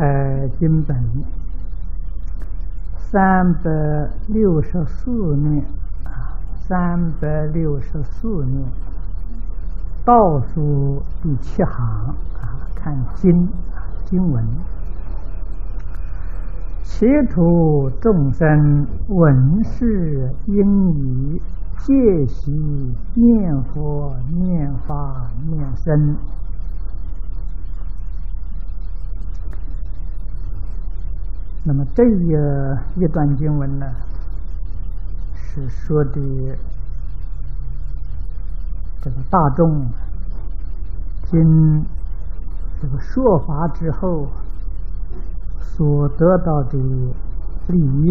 开经本364面，364面，倒数第7行看经文。其土众生闻是应以戒习念佛念法念僧。那么这一段经文呢，是说的这个大众经这个说法之后所得到的利益。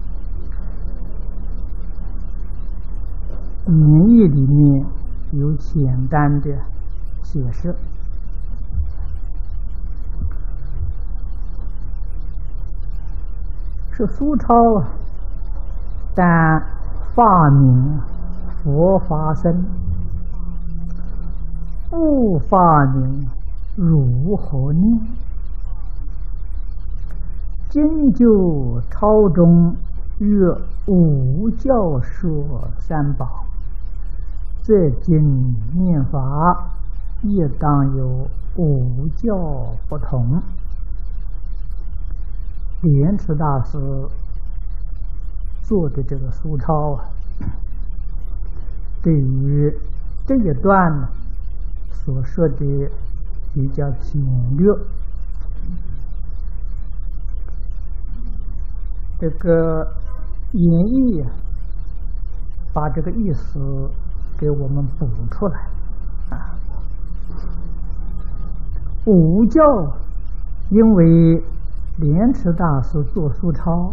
演义里面有简单的解释。是苏超但发明佛法僧，不发明如何念？经就超中曰无教说三宝，这经念法也当有无教不同。莲池大师做的这个书抄对于这一段所说的比较简略。这个演义把这个意思给我们补出来无教，因为莲池大师做书抄，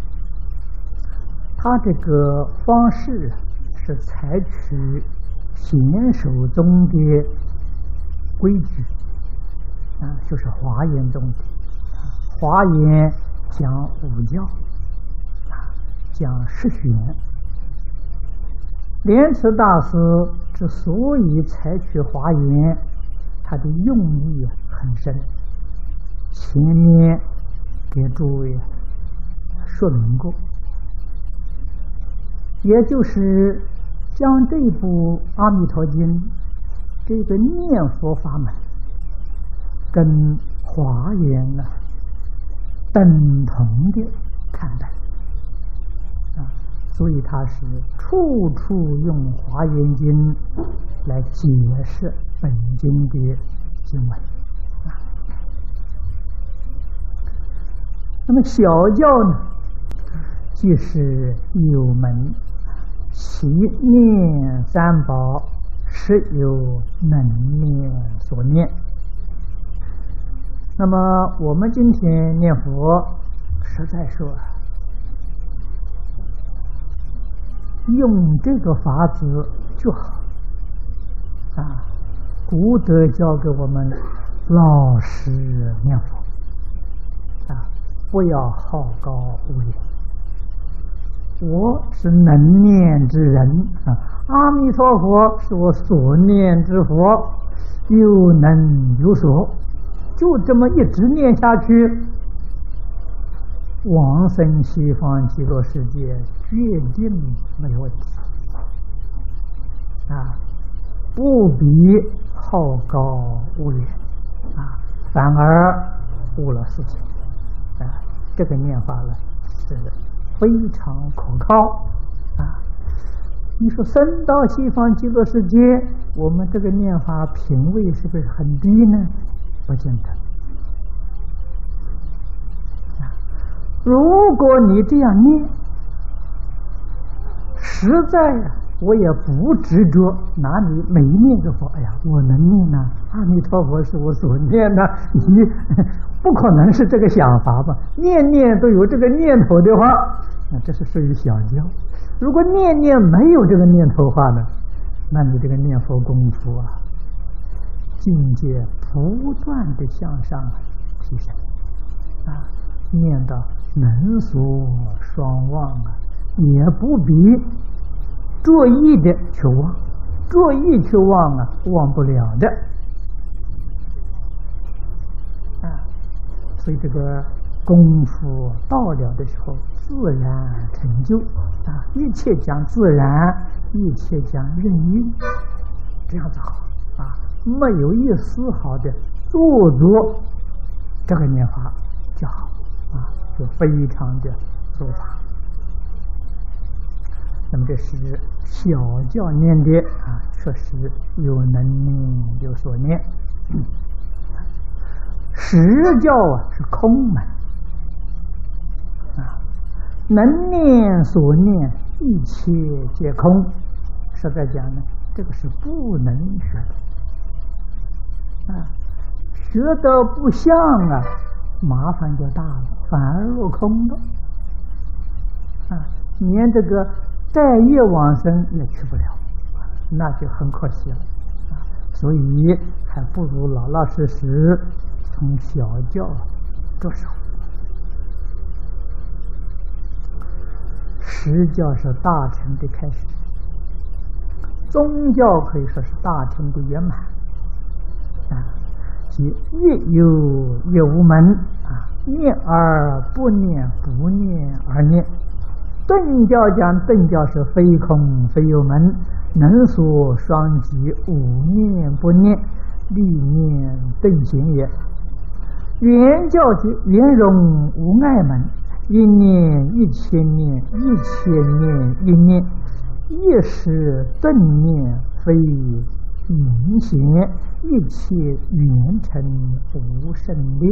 他这个方式是采取显手中的规矩就是华严中的华严讲五教讲十玄。莲池大师之所以采取华严，他的用意很深，前面给诸位说明过，也就是将这部《阿弥陀经》这个念佛法门跟华严等同的看待所以他是处处用华严经来解释本经的经文那么小教呢，就是有门其念三宝，实有能念所念。那么我们今天念佛，实在说用这个法子就好古德教给我们老实念佛不要好高骛远。我是能念之人阿弥陀佛是我所念之佛，有能有所，就这么一直念下去，往生西方极乐世界决定没有问题不比好高骛远反而误了事情这个念法呢是非常可靠你说升到西方极乐世界，我们这个念法品位是不是很低呢？不见得如果你这样念，实在我也不执着拿你每一念个佛，哎呀，我能念阿弥陀佛是我所念你不可能是这个想法吧？念念都有这个念头的话，那这是属于小教。如果念念没有这个念头的话呢，那你这个念佛功夫境界不断的向上提升念到能所双忘也不比着意的求忘，着意求忘忘不了的所以这个功夫到了的时候，自然成就啊！一切讲自然，一切讲任运，这样子好啊！没有一丝毫的做作，这个念法就好啊，就非常的做法。那么这是小教念的啊，确实有能念有所念。实教啊是空门啊，能念所念一切皆空。实在讲呢，这个是不能学的啊，学得不像啊，麻烦就大了，反而落空了啊，连这个带业往生也去不了，那就很可惜了啊！所以还不如老老实实从小教着手。实教是大乘的开始，宗教可以说是大乘的圆满啊，即一有也无门啊，念而不念，不念而念。顿教讲顿教是非空非有门，能所双极，无念不念，立念顿行也。圆教即圆融无碍门，一念一千念，一千念一念，一时顿念非隐显，一切圆成无胜劣。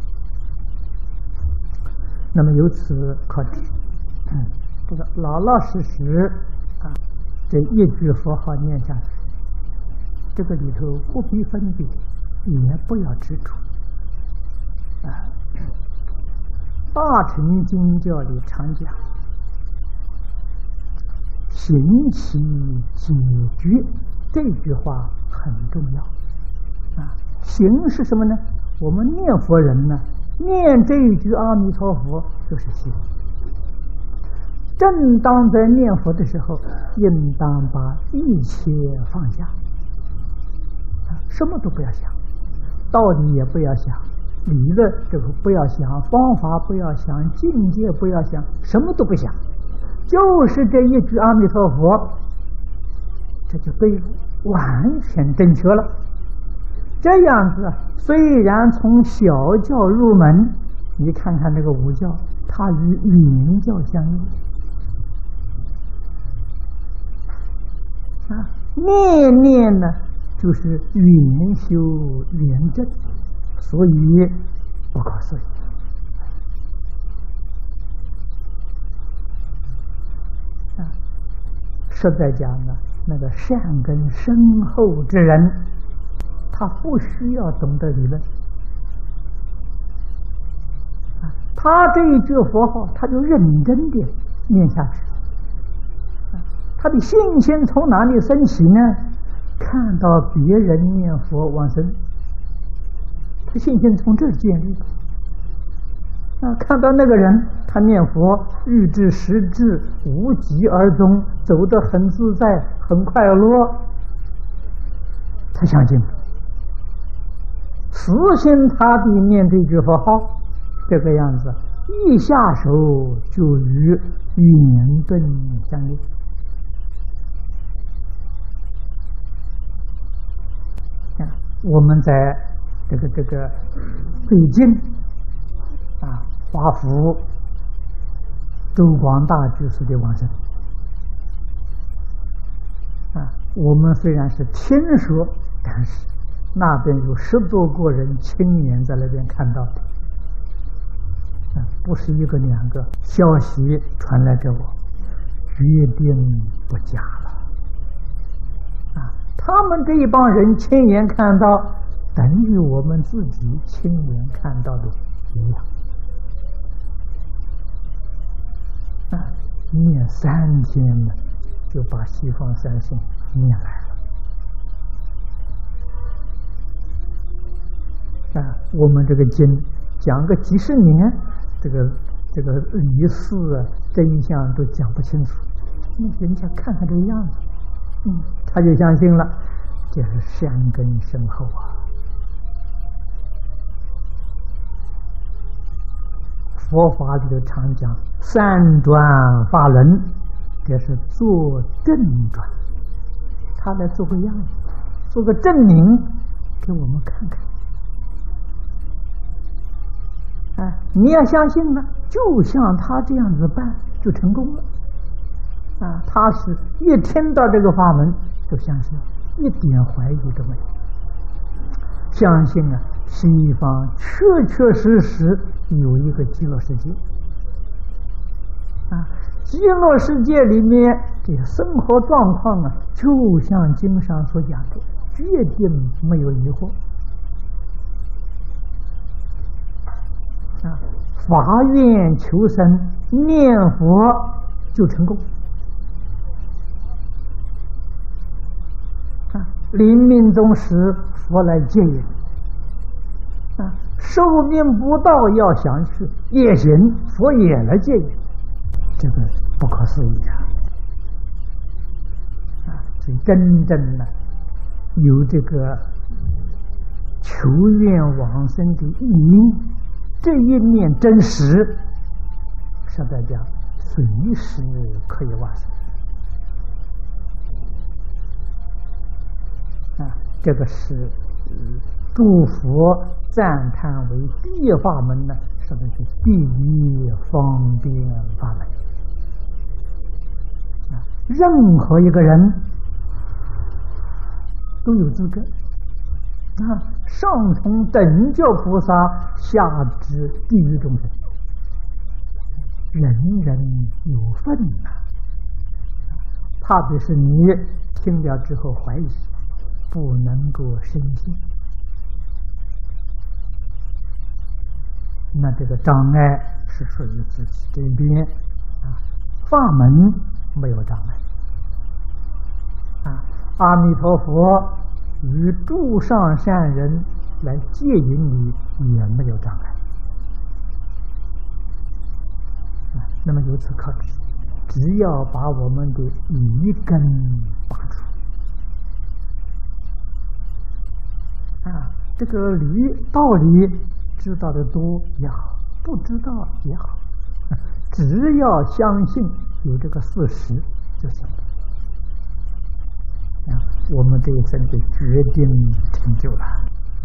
那么由此可知，这个老老实实啊，这一句佛号念下去，这个里头不必分别，也不要执着啊。大乘经教里常讲，行其解决，这句话很重要啊。行是什么呢？我们念佛人呢，念这一句阿弥陀佛就是行。正当在念佛的时候，应当把一切放下，什么都不要想，道理也不要想，理论这个不要想，方法不要想，境界不要想，什么都不想，就是这一句阿弥陀佛，这就对了，完全正确了。这样子，虽然从小教入门，你看看这个五教，它与圆教相应。啊，念念呢，就是圆修圆正，所以不可思议啊！实在讲呢，那个善根深厚之人，他不需要懂得理论啊，他这一句佛号，他就认真的念下去。他的信心从哪里升起呢？看到别人念佛往生，他信心从这儿建立的。啊，看到那个人他念佛欲至实至，无疾而终，走得很自在，很快乐，他相信了，死心塌地念这句佛号，这个样子一下手就与圆顿相应。我们在这个最近啊，华府周广大居士的往生啊，我们虽然是听说，但是那边有10多个人亲眼在那边看到的啊，不是一个两个，消息传来给我，决定不假了。他们这一帮人亲眼看到，等于我们自己亲眼看到的一样啊！念3天呢，就把西方三圣念来了啊！我们这个经讲个几十年，这个理事啊真相都讲不清楚，人家看看这个样子。他就相信了，这是善根深厚啊！ 佛法里头常讲三转法轮，这是做正转，他来做个样子，做个证明给我们看看。你要相信呢，就像他这样子办就成功了。他是一听到这个法门就相信，一点怀疑都没有。相信西方确确实实有一个极乐世界。极乐世界里面这个生活状况就像经上所讲的，决定没有疑惑。发愿求生，念佛就成功。临命终时，佛来接引。寿命不到要想去也行，佛也来接引，这个不可思议所以真正的有这个求愿往生的意念，这一念真实，实在讲随时可以往生。这个是诸佛赞叹为第一法门呢，说的是第一方便法门。任何一个人都有资格。上从等觉菩萨，下至地狱众生，人人有份怕的是你听了之后怀疑，不能够深信，那这个障碍是属于自己这边法门没有障碍阿弥陀佛与诸上善人来接引你也没有障碍那么由此可知，只要把我们的疑根拔除这个道理知道的多也好，不知道也好，只要相信有这个事实就行了我们这一生就决定成就了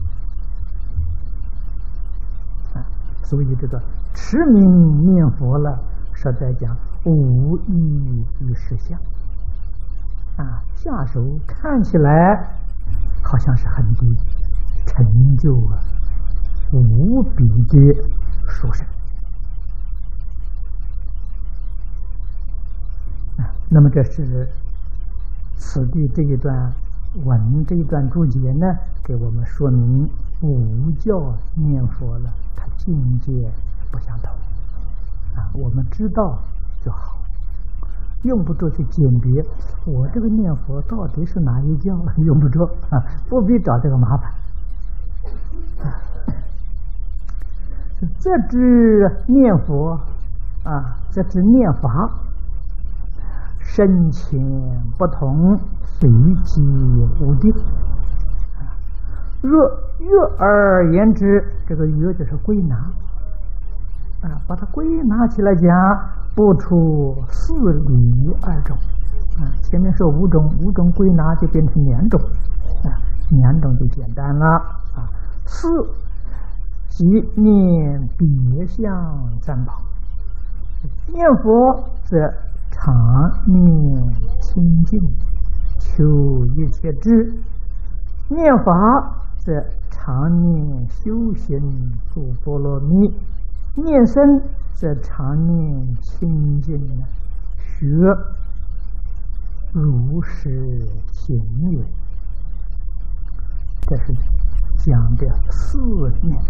所以这个持名念佛了，实在讲无异于实相下手看起来好像是很低，成就无比的殊胜那么这是此地这一段文这一段注解呢，给我们说明无教念佛了，它境界不相同我们知道就好，用不着去鉴别我这个念佛到底是哪一教，用不着不必找这个麻烦这支念佛这支念法深浅不同，随机无定若而言之，这个约就是归纳把它归纳起来讲，不出四理二种前面说五种归纳就变成两种两种就简单了四即念别相三宝，念佛则常念清净求一切智，念法则常念修行助波罗蜜，念身则常念清净学如是行也。这是讲的四念，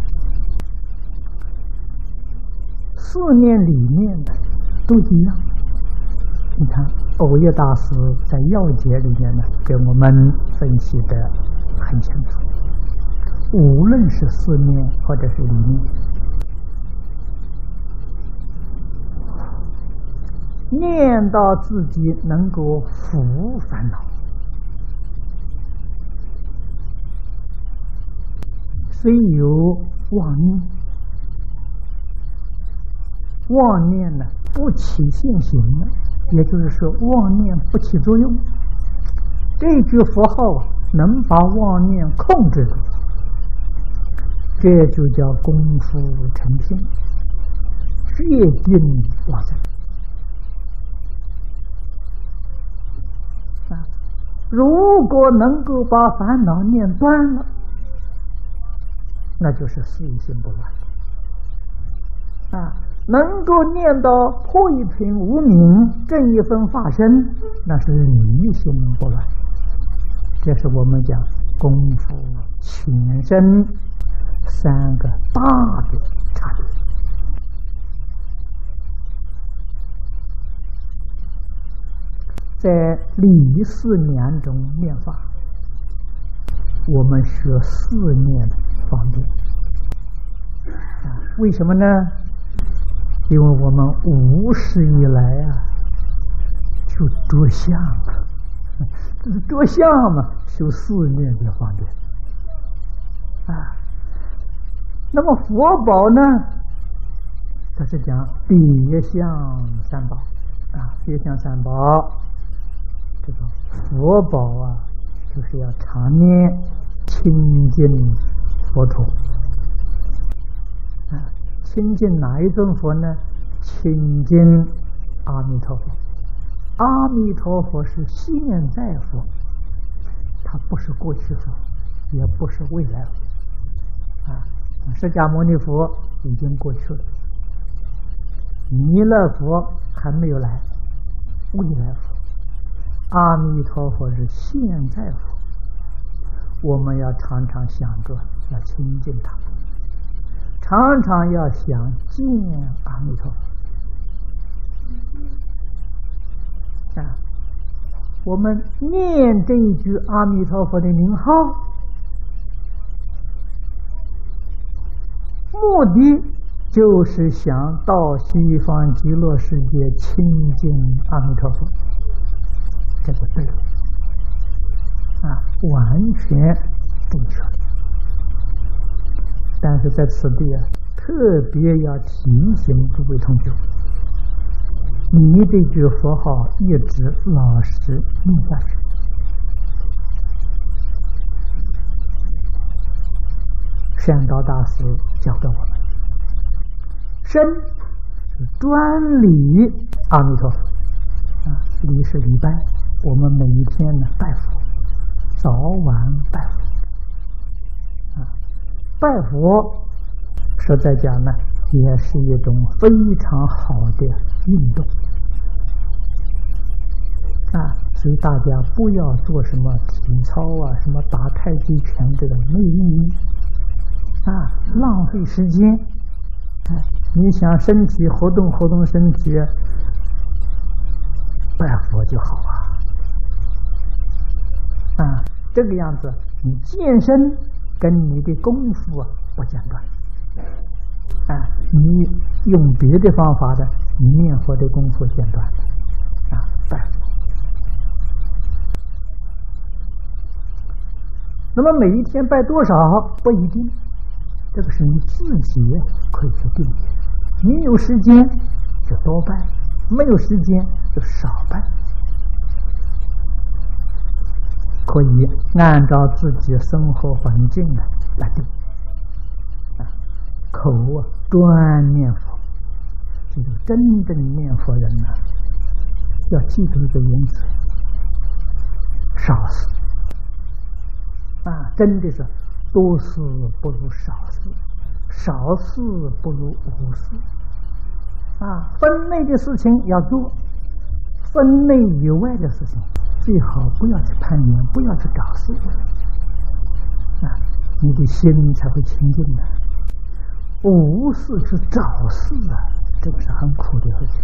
四念里面的都一样。你看藕叶大师在要解里面呢，给我们分析得很清楚，无论是四念或者是理念，念到自己能够伏烦恼，虽有妄念， 妄念呢不起现行了，也就是说妄念不起作用。这句佛号能把妄念控制住，这就叫功夫成片，决定往生。如果能够把烦恼念断了，那就是四心不乱能够念到破一品无明，正一分法身，那是离心不乱。这是我们讲功夫全身三个大的差别。在理事念中念法，我们学四念方便为什么呢？因为我们无始以来就着相这是着相嘛，修四念就方便那么佛宝呢，它是讲别相三宝别相三宝，这个佛宝就是要常念亲近佛陀亲近哪一尊佛呢？亲近阿弥陀佛。阿弥陀佛是现在佛，它不是过去佛，也不是未来佛释迦牟尼佛已经过去了，弥勒佛还没有来，未来佛。阿弥陀佛是现在佛，我们要常常想着要亲近他，常常要想见阿弥陀佛我们念这一句阿弥陀佛的名号，目的就是想到西方极乐世界亲近阿弥陀佛，这个对了完全正确。但是在此地特别要提醒诸位同学，你这句佛号一直老实念下去。善导大师教给我们，身是专礼阿弥陀佛礼是礼拜，我们每一天呢拜佛，早晚拜佛拜佛实在讲呢，也是一种非常好的运动所以大家不要做什么体操什么打太极拳，这个没意义浪费时间你想身体活动活动身体，拜佛就好这个样子你健身跟你的功夫不间断你用别的方法的，你念佛的功夫间断拜佛。那么每一天拜多少不一定，这个是你自己可以去定的。你有时间就多拜，没有时间就少拜，可以按照自己生活环境来定口专念佛，这个真正念佛人要记住一个原则，少事真的是多事不如少事，少事不如无事分内的事情要做，分内以外的事情最好不要去攀缘，不要去找事你的心才会清净无事去找事这个是很苦的事情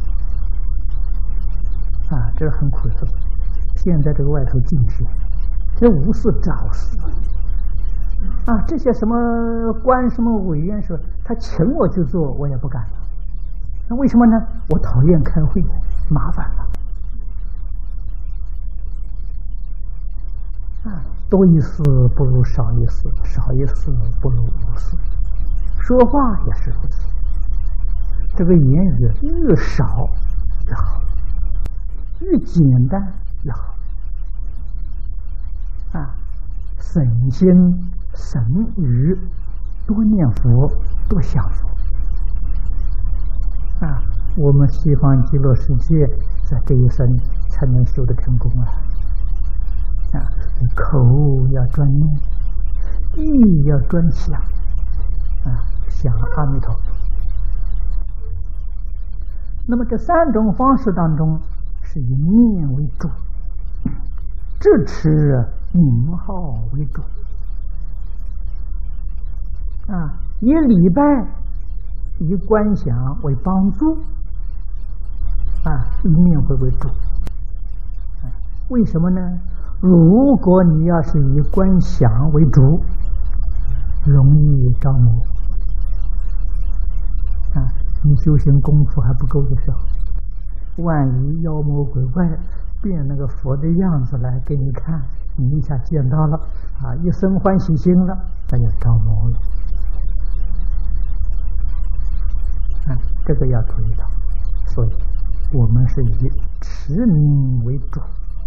这是很苦的事情。现在这个外头尽是这无事找事这些什么官什么委员说他请我去做我也不敢了，那为什么呢？我讨厌开会，麻烦了多一事不如少一事，少一事不如无事。说话也是如此， 这个言语越少越好，越简单越好。省心省语，多念佛，多想佛。我们西方极乐世界在这一生才能修得成功口要专念，意要专想，想阿弥陀佛。那么这三种方式当中，是以念为主，智持名号为主。以礼拜、以观想为帮助，以念佛为主。为什么呢？如果你要是以观想为主，容易着魔。你修行功夫还不够的时候，万一妖魔鬼怪变那个佛的样子来给你看，你一下见到了一生欢喜心了，那就着魔了。这个要注意到。所以我们是以持名为主。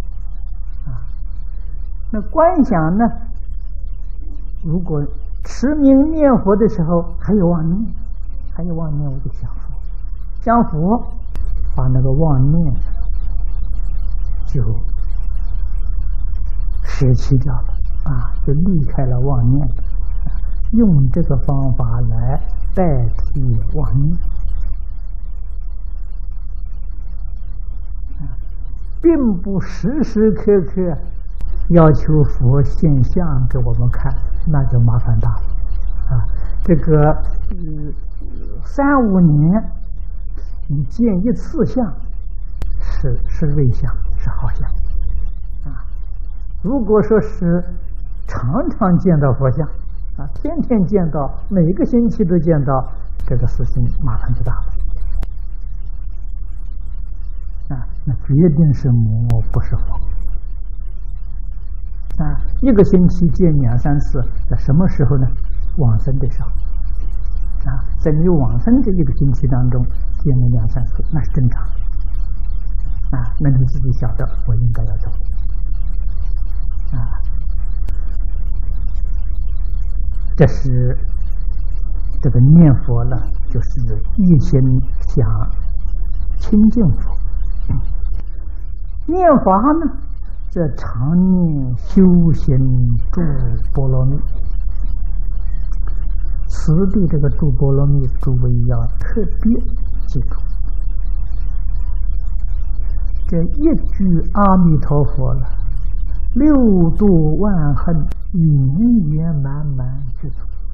那观想呢，如果持名念佛的时候还有妄念，我就想佛，想佛把那个妄念就舍弃掉了就离开了妄念，用这个方法来代替妄念，并不时时刻刻要求佛现相给我们看，那就麻烦大了这个3-5年你见一次相是瑞相，是好相如果说是常常见到佛像天天见到，每个星期都见到，这个事情麻烦就大了那决定是魔，不是佛一个星期见2-3次，在什么时候呢？往生的时候在你往生这一个星期当中见了2-3次，那是正常那你自己晓得我应该要走这是这个念佛呢，就是一心想亲近佛。念法呢，这常念修行诸波罗蜜。此地这个诸波罗蜜，诸位要特别记住。这一句阿弥陀佛了，6度万恨，圆圆满满具足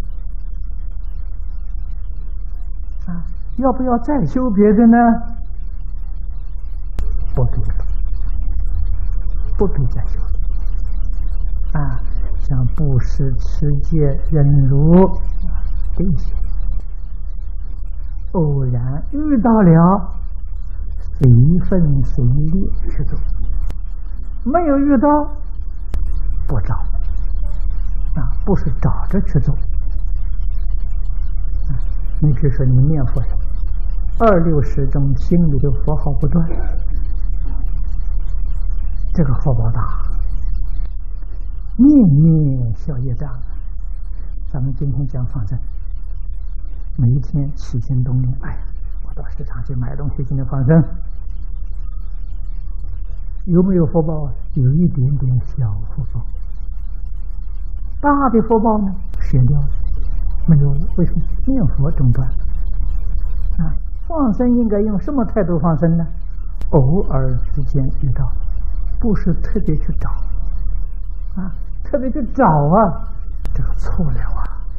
要不要再修别的呢？不必了，不必再修了像布施、持戒、忍辱这些，偶然遇到了，随分随力去做；没有遇到，不找不是找着去做。你比如说你念佛26时中心里的佛号不断，这个福报大，念念消业障。咱们今天讲放生，每一天起心动念，我到市场去买东西，今天放生，有没有福报？有一点点小福报。大的福报呢，舍掉了，没有了。为什么？念佛中断放生应该用什么态度放生呢？偶尔之间遇到，不是特别去找特别去找这个错了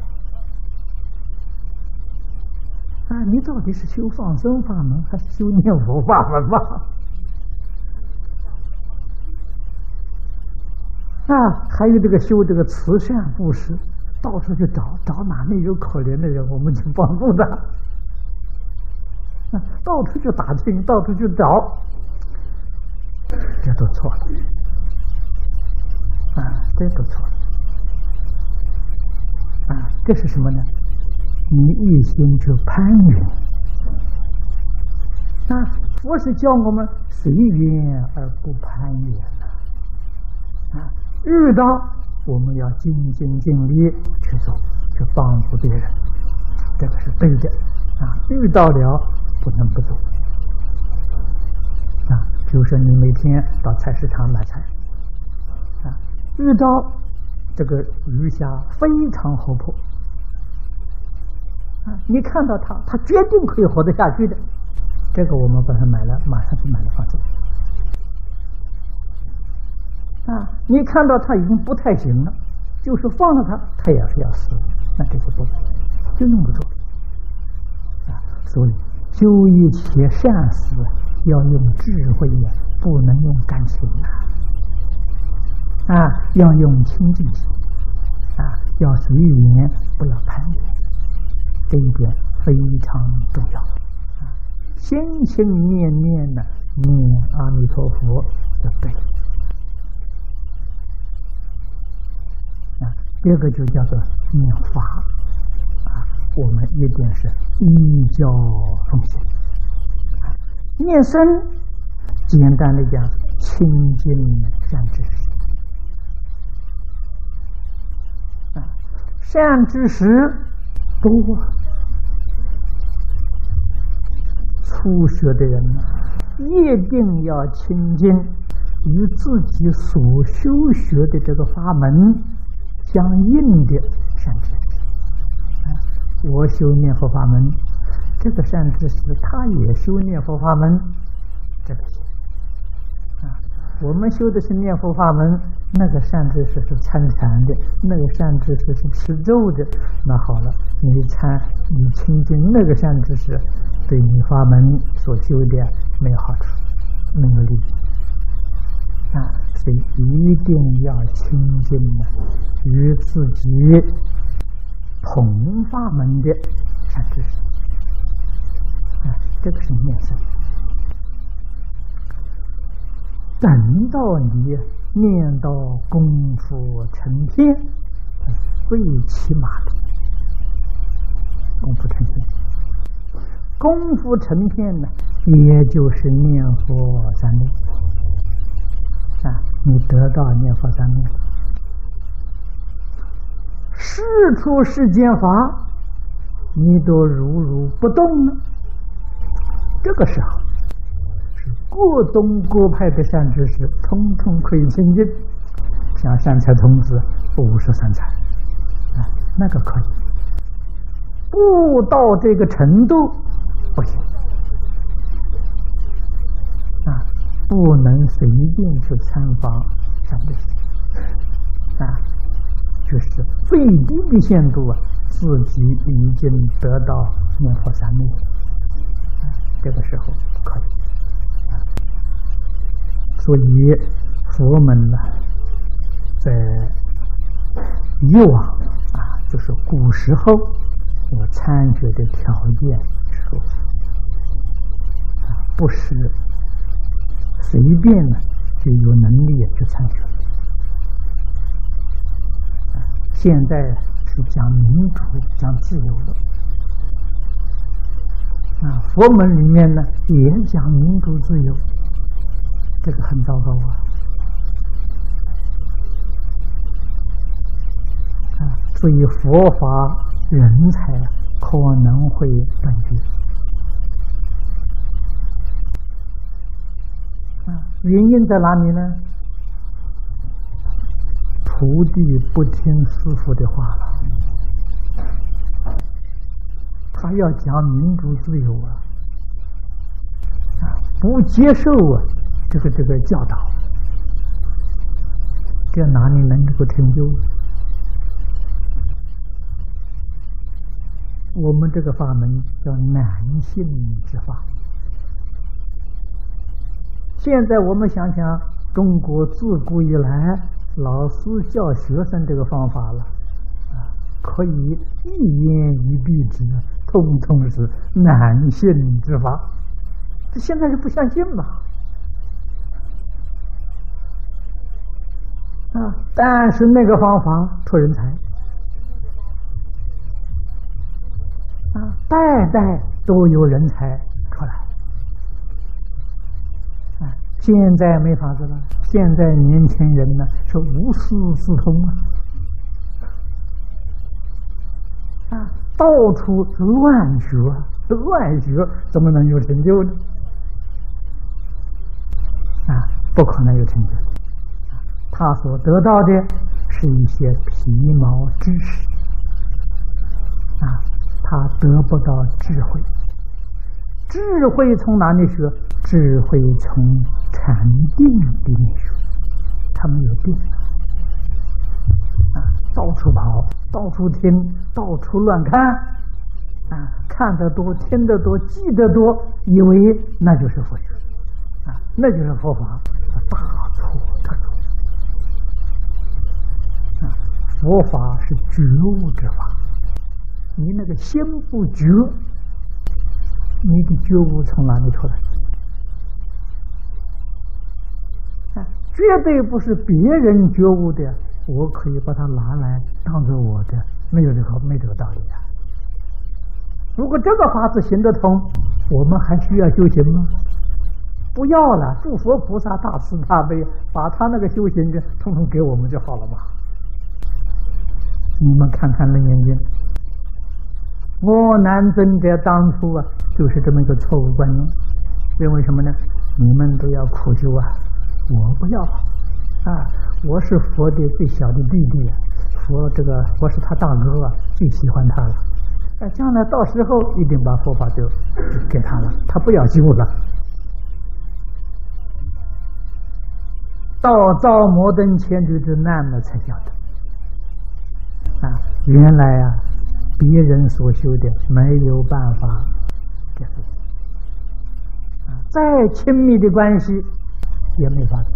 你到底是修放生法门还是修念佛法门吧？还有这个修这个慈善布施，到处去找哪里有可怜的人，我们去帮助他到处去打听，到处去找，这都错了这都错了这是什么呢？你一心去攀缘那佛是教我们随缘而不攀缘啊，遇到我们要尽心尽力去做，去帮助别人，这个是对的啊。遇到了不能不做啊。比如说你每天到菜市场买菜啊，遇到这个鱼虾非常活泼啊，你看到它决定可以活得下去的，这个我们把它买了，马上就买了放走啊。你看到它已经不太行了，就是放了它也是要死，那这个就用不着啊。所以修一切善事要用智慧呀，不能用感情啊，要用清净心啊，要随缘，不要攀缘，这一点非常重要啊。心心念念的念阿弥陀佛就对了啊。第二个就叫做念法啊，我们一定是依教奉行啊。念僧简单的讲，清净善知识啊，善知识多，初学的人呢，一定要亲近与自己所修学的这个法门相应的善知识。我修念佛法门，这个善知识他也修念佛法门，这个行啊。我们修的是念佛法门，那个善知识是参禅的，那个善知识是持咒的。那好了，你亲近那个善知识，对你法门所修的没有好处，没有利益啊。所以一定要亲近与自己同法门的善知识啊，这个是念僧。等到你念到功夫成片，最起码的功夫成片，功夫成片呢，也就是念佛三昧啊，你得到念佛三昧，事出世间法，你都如不动了，这个时候各宗各派的善知识通通可以亲近，像善财童子53财啊，那个可以。不到这个程度不行啊，不能随便去参访善知识啊，就是最低的限度啊，自己已经得到念佛三昧啊，这个时候可以。所以佛门呢，在以往啊，就是古时候有参学的条件说啊，不是随便呢就有能力去参学啊。现在是讲民主、讲自由了啊，佛门里面呢也讲民主自由。这个很糟糕啊！所以佛法人才可能会断绝啊！原因在哪里呢？徒弟不听师父的话了，他要讲民主自由啊，不接受啊这个教导，这哪里能够成就？我们这个法门叫男性之法。现在我们想想，中国自古以来老师教学生这个方法了啊，可以一言以蔽之，通通是男性之法。这现在是不相信嘛？啊！但是那个方法出人才啊，代代都有人才出来现在没法子了，现在年轻人呢是无师自通到处乱学，乱学怎么能有成就呢？不可能有成就。他所得到的是一些皮毛知识他得不到智慧。智慧从哪里学？智慧从禅定里面学。他没有定到处跑，到处听，到处乱看看得多，听得多，记得多，以为那就是佛学那就是佛法，大错特错佛法是觉悟之法，你那个心不觉，你的觉悟从哪里出来？绝对不是别人觉悟的，我可以把它拿来当做我的，没这个道理如果这个法子行得通，我们还需要修行吗？不要了，诸佛菩萨大慈大悲，把他那个修行的统统给我们就好了嘛。你们看看楞严经，我南尊者当初就是这么一个错误观念，认为什么呢？你们都要苦修我不要我是佛的最小的弟弟佛是他大哥最喜欢他了将来到时候一定把佛法就给他了，他不要修了。到造摩登前途之难了才晓得原来别人所修的没有办法给自己再亲密的关系也没法子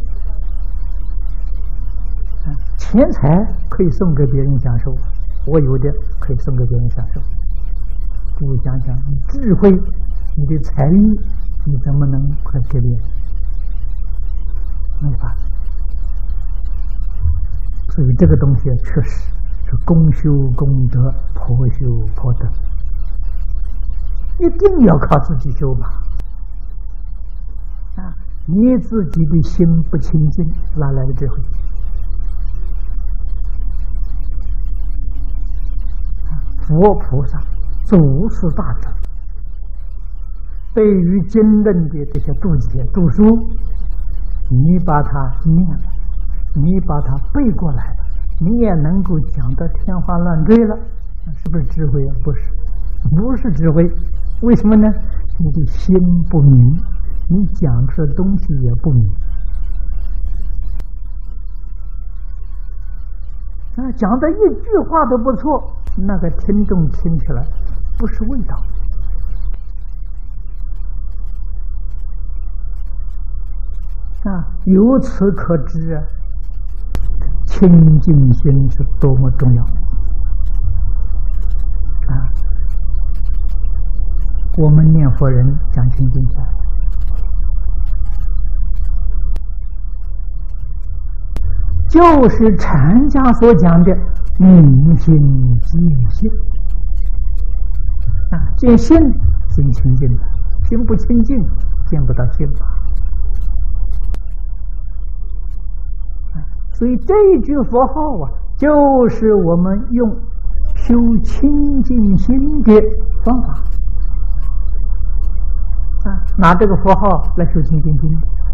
钱财可以送给别人享受，我有的可以送给别人享受，不想想你智慧，你的财力，你怎么能给别人？没法子。所以这个东西确实是公修功德，婆修婆德，一定要靠自己修吧。你自己的心不清净，哪来的智慧？佛菩萨、祖师大德对于经论的这些注解、注疏，你把它念了，你把它背过来了，你也能够讲得天花乱坠了，是不是智慧不是，不是智慧。为什么呢？你的心不明，你讲出的东西也不明。讲的一句话都不错，那个听众听起来不是味道。由此可知清净心是多么重要我们念佛人讲清净心，就是禅家所讲的明心见性见性心清净的，心不清净见不到性法。所以这一句佛号就是我们用修清净心的方法拿这个佛号来修清净心。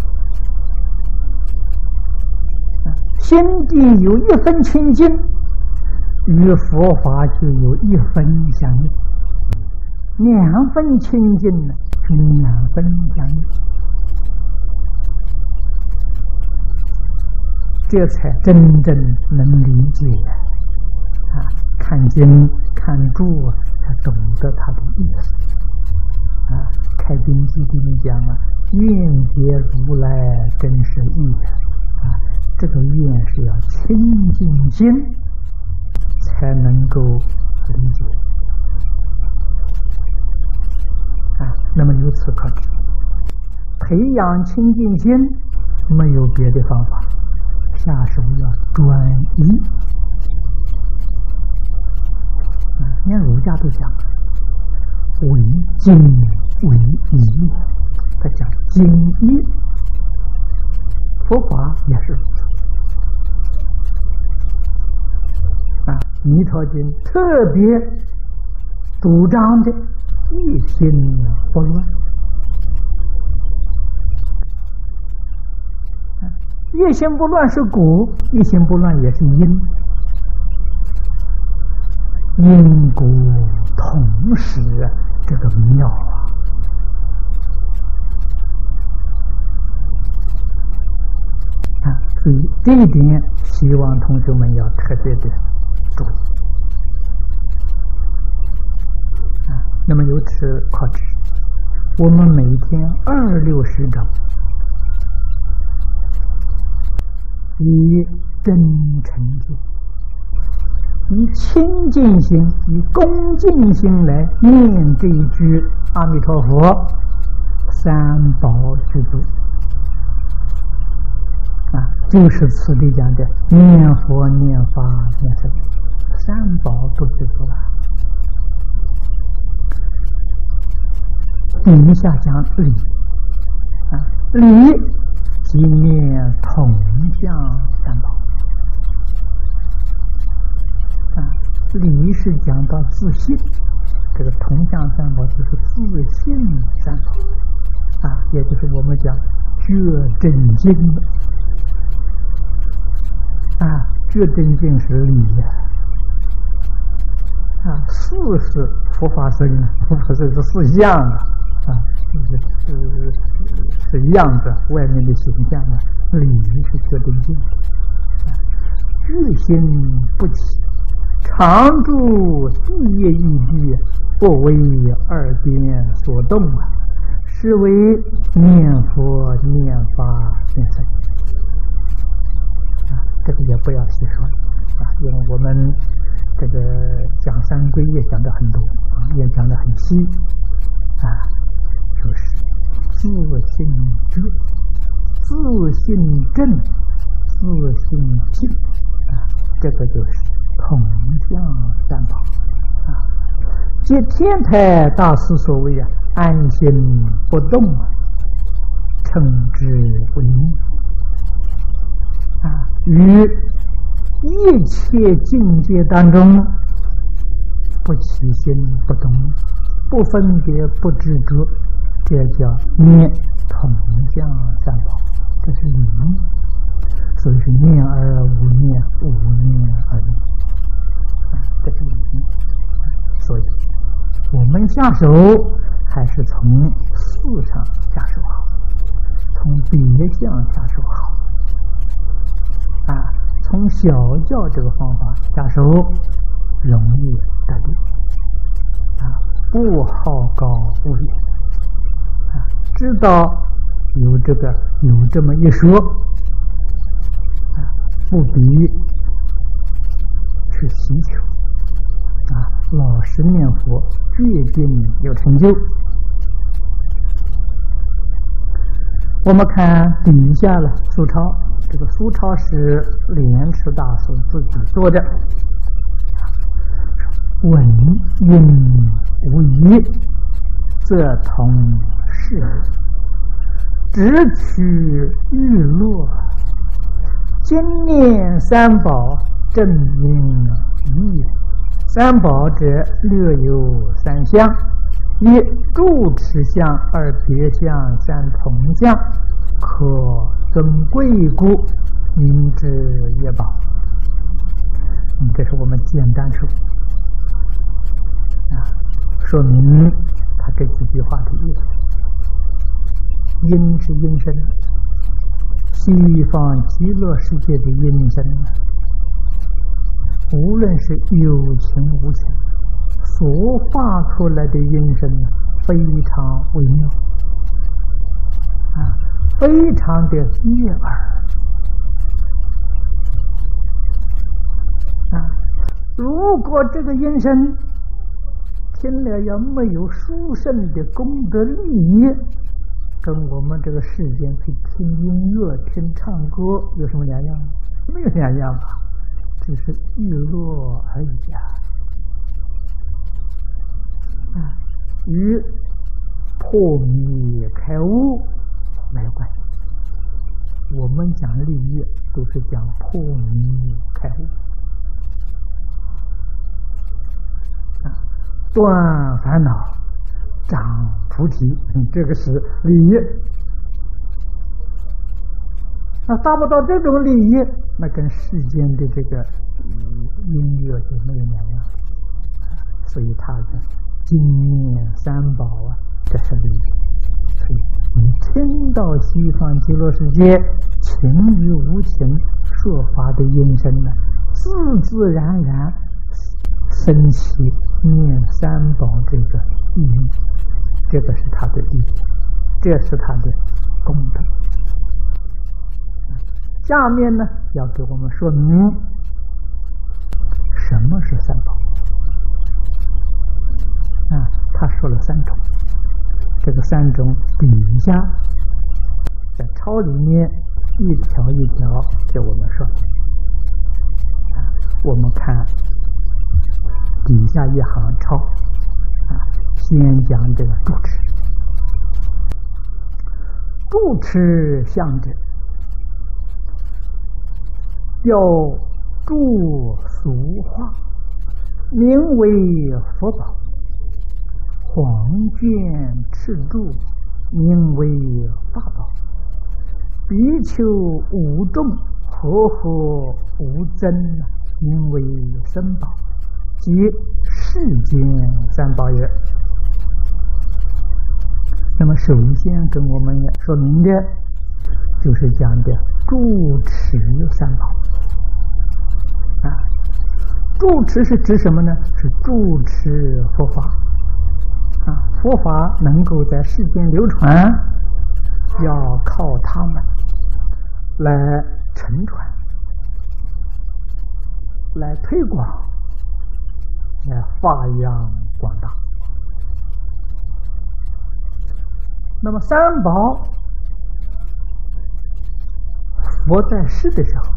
心地有一分清净，与佛法就有一分相应；2分清净呢，是2分相应。这才真正能理解看经看注才懂得它的意思开经记里面讲愿解如来真实义这个愿是要清净心才能够理解那么由此可知，培养清净心没有别的方法，下手要专一连儒家都讲为精为一，他讲精一佛法也是如此。弥陀经特别主张的一心不乱。一心不乱是果，一心不乱也是因，因果同时，这个妙啊！所以这一点，希望同学们要特别的注意啊。那么由此可知，我们每天26章以真诚心、以清净心、以恭敬心来念这一句阿弥陀佛，三宝具足啊，就是此地讲的念佛、念法、念僧，三宝都具足了。底下讲理啊，理即念同向三宝啊，理是讲到自信，这个同向三宝就是自信三宝啊，也就是我们讲觉真经啊，觉真经是理呀啊，四是佛法僧啊，佛法僧是四相啊。是样子，外面的形象啊，理是觉真经，具心不起，常住地业异地，不为二边所动啊，是为念佛、念法、念僧啊。这个也不要细说啊，因为我们这个讲三皈也讲得很多啊，也讲得很细啊。就是自信觉、自信正、自信静啊，这个就是同向三宝啊。即天台大师所谓啊，安心不动啊，称之为念啊。于一切境界当中，不起心不动，不分别，不执着。这叫念同向三宝，这是理，所以是念而无念，无念而念啊，这是理。所以我们下手还是从事上下手好，从别相下手好啊，从小教这个方法下手容易得力啊，不好高骛远。知道有这么一说啊，不必去祈求啊，老实念佛，决定有成就。我们看底下了苏超，这个苏超是莲池大师自己做的，闻音无疑，则同是直取欲落，今念三宝正明义。三宝者略有三相：一住持相，二别相，三同相，可尊贵故，名之业宝。这是我们简单说啊，说明他这几句话的意思。因是因身，西方极乐世界的因身，无论是有情无情，所发出来的因身非常微妙啊，非常的悦耳啊。如果这个因身听了要没有殊胜的功德利益，跟我们这个世间去听音乐、听唱歌有什么两样？没有两样吧，只是娱乐而已啊！与破迷开悟没有关系我们讲利益都是讲破迷开悟断烦恼长菩提，这个是利益。达不到这种利益，那跟世间的这个音乐就没有两样。所以他的经念三宝这是利益。所以你听到西方极乐世界情与无情说法的音声呢，自自然然升起念三宝这个意义，这个是他的利益，这是他的功德。下面呢，要给我们说明什么是三宝。他说了三种，这个三种底下在抄里面一条一条给我们说。我们看底下一行抄，先讲这个住持。住持相者，要住俗化，名为佛宝；黄卷赤柱，名为法宝；比丘无众，和合无增，名为僧宝，即世间三宝也。那么首先跟我们说明的就是讲的住持三宝。住持是指什么呢？是住持佛法。佛法能够在世间流传，要靠他们来承传，来推广，来发扬光大。那么三宝，佛在世的时候，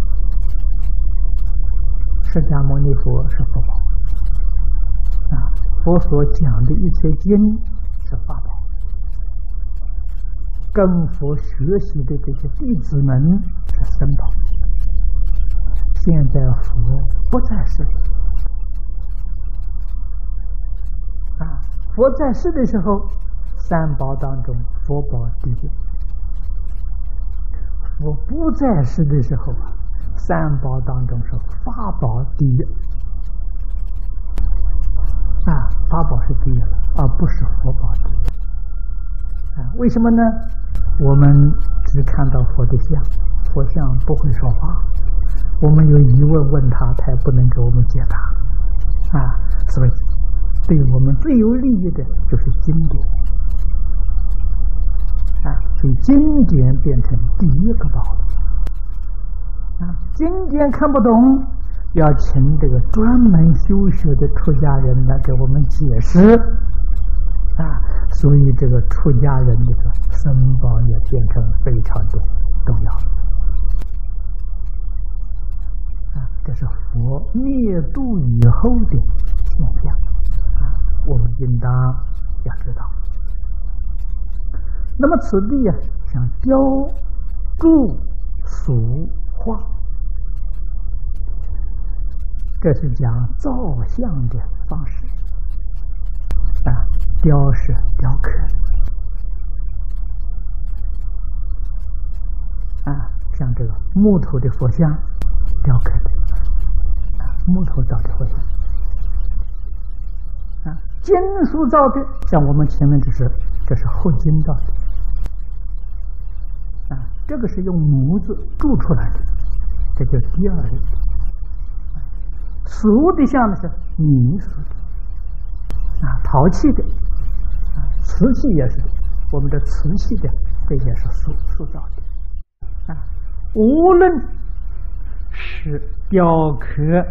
释迦牟尼佛是佛宝，佛所讲的一切经是法宝，跟佛学习的这些弟子们是僧宝。现在佛不在世，佛在世的时候，三宝当中佛宝第一；佛不在世的时候，三宝当中是法宝第一。法宝是第一了，而不是佛宝第一。为什么呢？我们只看到佛的像，佛像不会说话，我们有疑问问他，他也不能给我们解答。所以对我们最有利益的就是经典。所以经典变成第一个宝了。经典看不懂，要请这个专门修学的出家人来给我们解释。所以这个出家人的这个僧宝也变成非常的重要。这是佛灭度以后的现象，我们应当要知道。那么此地像雕铸塑画，这是讲造像的方式。雕是雕刻，像这个木头的佛像，雕刻的，木头造的佛像。金属造的，像我们前面这是后金造的。这个是用模子铸出来的，这叫第二类。俗的像呢是泥塑的，陶器的，瓷器也是的，我们的瓷器的，这也是塑造的。无论是雕刻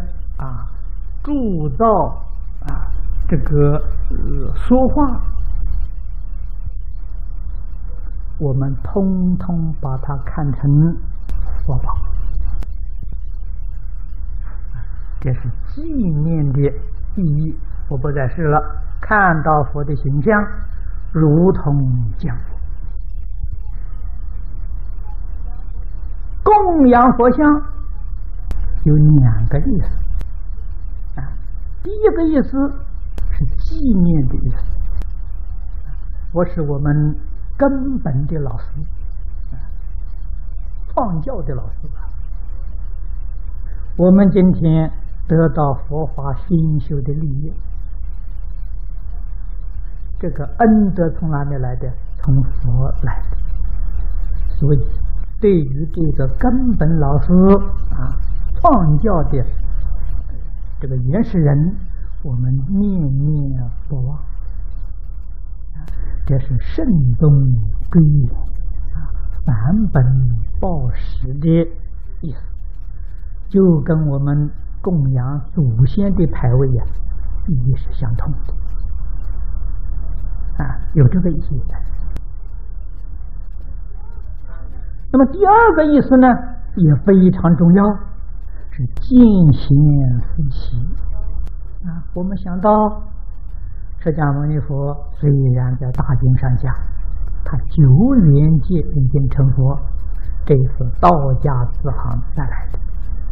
铸造这个说话，我们通通把它看成佛宝，这是纪念的意义。佛不在世了，看到佛的形象，如同见佛。 供养佛像有2个意思第一个意思是纪念的意思，我是我们根本的老师，创教的老师我们今天得到佛法熏修的利益，这个恩德从哪里来的？从佛来的。所以对于这个根本老师创教的这个原始人，我们念念不忘这是慎终归远返本报时的意思，就跟我们供养祖先的牌位意义是相同的有这个意义的。那么第二个意思呢也非常重要，是见贤思齐我们想到释迦牟尼佛虽然在大经上讲他9元界已经成佛，这是道家慈航带来的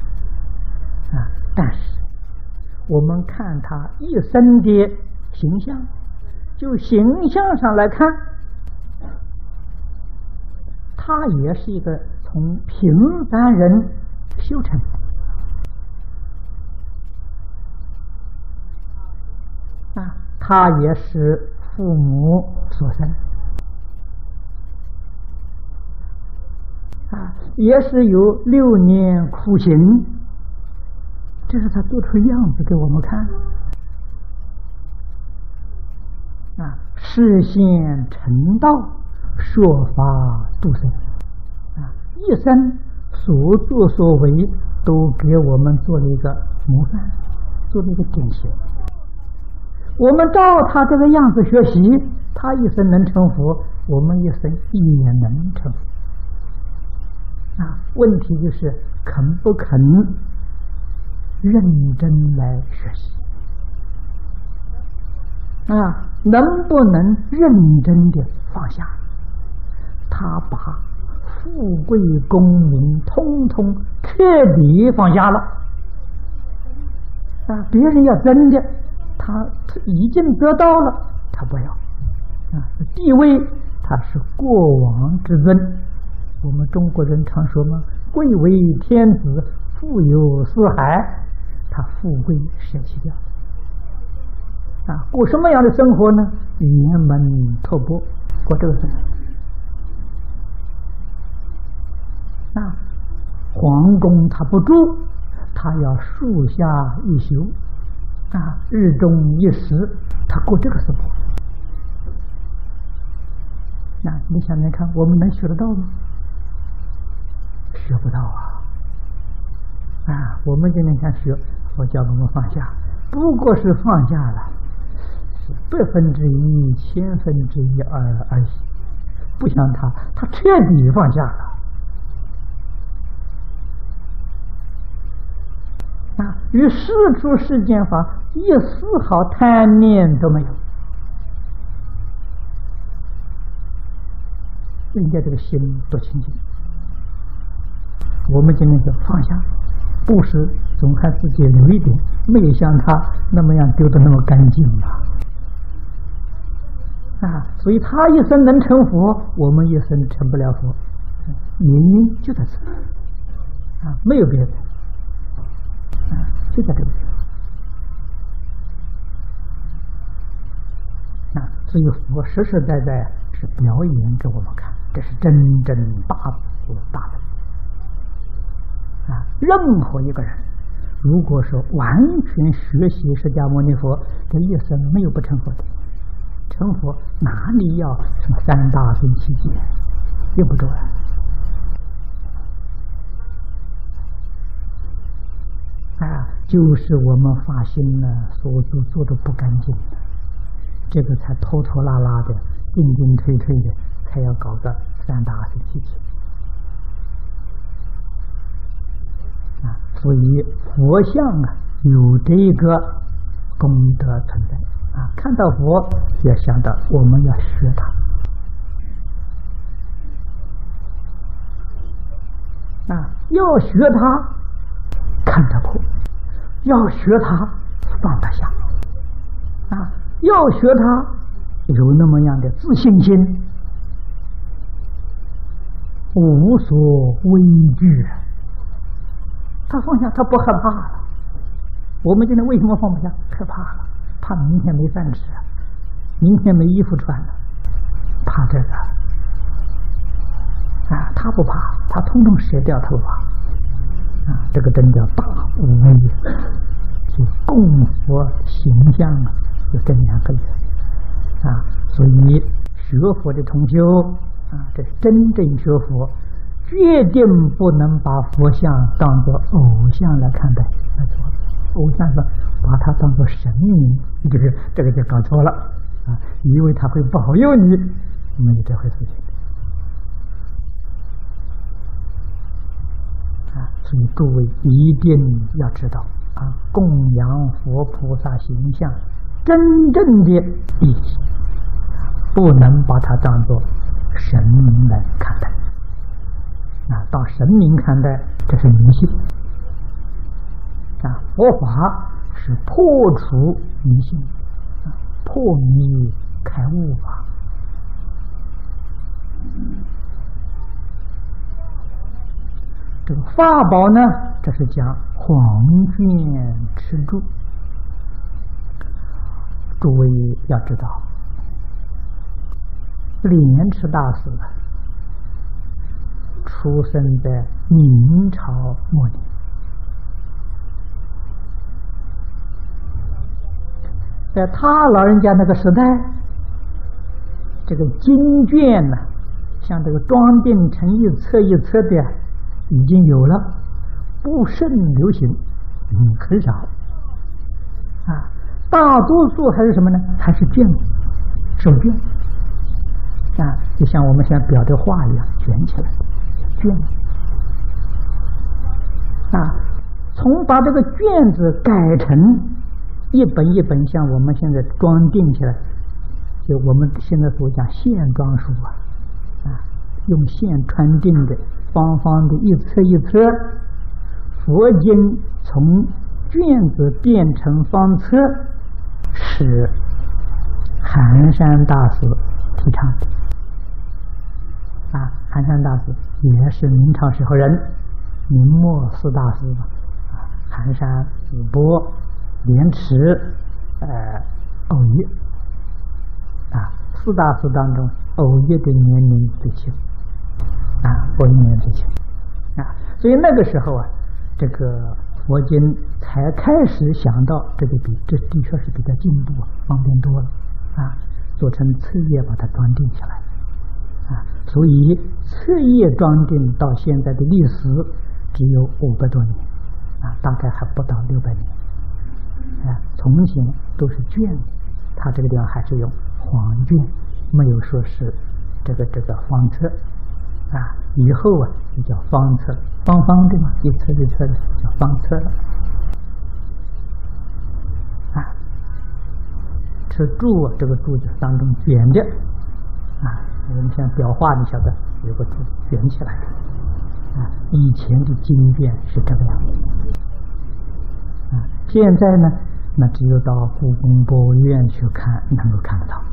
但是我们看他一生的形象，就形象上来看，他也是一个从平凡人修成的他也是父母所生也是有6年苦行，这是他做出样子给我们看示现成道，说法度生一生所作所为都给我们做了一个模范，做了一个典型。我们照他这个样子学习，他一生能成佛，我们一生也能成佛问题就是肯不肯认真来学习能不能认真的放下。他把富贵功名通通彻底放下了别人要争的他已经得到了，他不要地位他是过往之尊。我们中国人常说嘛，贵为天子，富有四海，他富贵舍弃掉过什么样的生活呢？圆门托钵，过这个生活皇宫他不住，他要树下一宿日中一时，他过这个生活你想想看，我们能学得到吗？学不到我们今天想学佛教，我们放下，不过是放下了100%、1/1000%而已，不像他彻底放下了与世出世间法一丝毫贪念都没有，人家这个心多清净。我们今天就放下，布施总看自己留一点，没有像他那么样丢得那么干净所以他一生能成佛，我们一生成不了佛，原因就在这没有别的就在这里所以佛实实在在是表演给我们看，这是真正大慈大悲任何一个人如果说完全学习释迦牟尼佛，这一生没有不成佛的。成佛哪里要什么3大圣7劫，用不着就是我们发心呢所做的不干净，这个才拖拖拉拉的、进进退退的，才要搞个3大圣7劫所以佛像有这个功德存在看到佛要想到我们要学他要学他看得破，要学他放得下，要学他有那么样的自信心，无所畏惧，他放下，他不害怕了。我们今天为什么放不下？害怕了，怕明天没饭吃，明天没衣服穿了，怕这个他不怕，他通通舍掉头发这个真叫大无畏，就供佛形象就这两个意思所以学佛的同修这真正学佛，决定不能把佛像当作偶像来看待，那错了。偶像是把它当作神明，这个就搞错了以为他会保佑你，没有这回事情所以诸位一定要知道供养佛菩萨形象真正的意义，不能把它当作神明来看待当神明看待，这是迷信佛法是破除迷信，破迷开悟法这个法宝呢，这是讲黄卷持住。诸位要知道，莲池大师出生在明朝末年，在他老人家那个时代，这个经卷呢，像这个装订成一册一册的已经有了，不甚流行，很少大多数还是什么呢？还是卷子，手卷就像我们现在裱的画一样，卷起来卷从把这个卷子改成一本一本，像我们现在装订起来，就我们现在所讲线装书用线穿订的，方方的一册一册，佛经从卷子变成方册，是寒山大师提倡的寒山大师也是明朝时候人，明末四大师寒山、子波、莲池、偶一四大师当中，偶一的年龄最轻偶一年龄最轻所以那个时候这个佛经才开始想到这的确是比较进步方便多了做成册页把它装订起来所以册页装订到现在的历史只有500多年大概还不到600年从前都是卷，它这个地方还是用黄卷，没有说是这个方册以后就叫方册，方方的嘛，一册一册的叫方册了这柱这个柱子当中卷的我们像裱画你晓得有个柱卷起来的以前的经卷是这个样子现在呢，那只有到故宫博物院去看能够看得到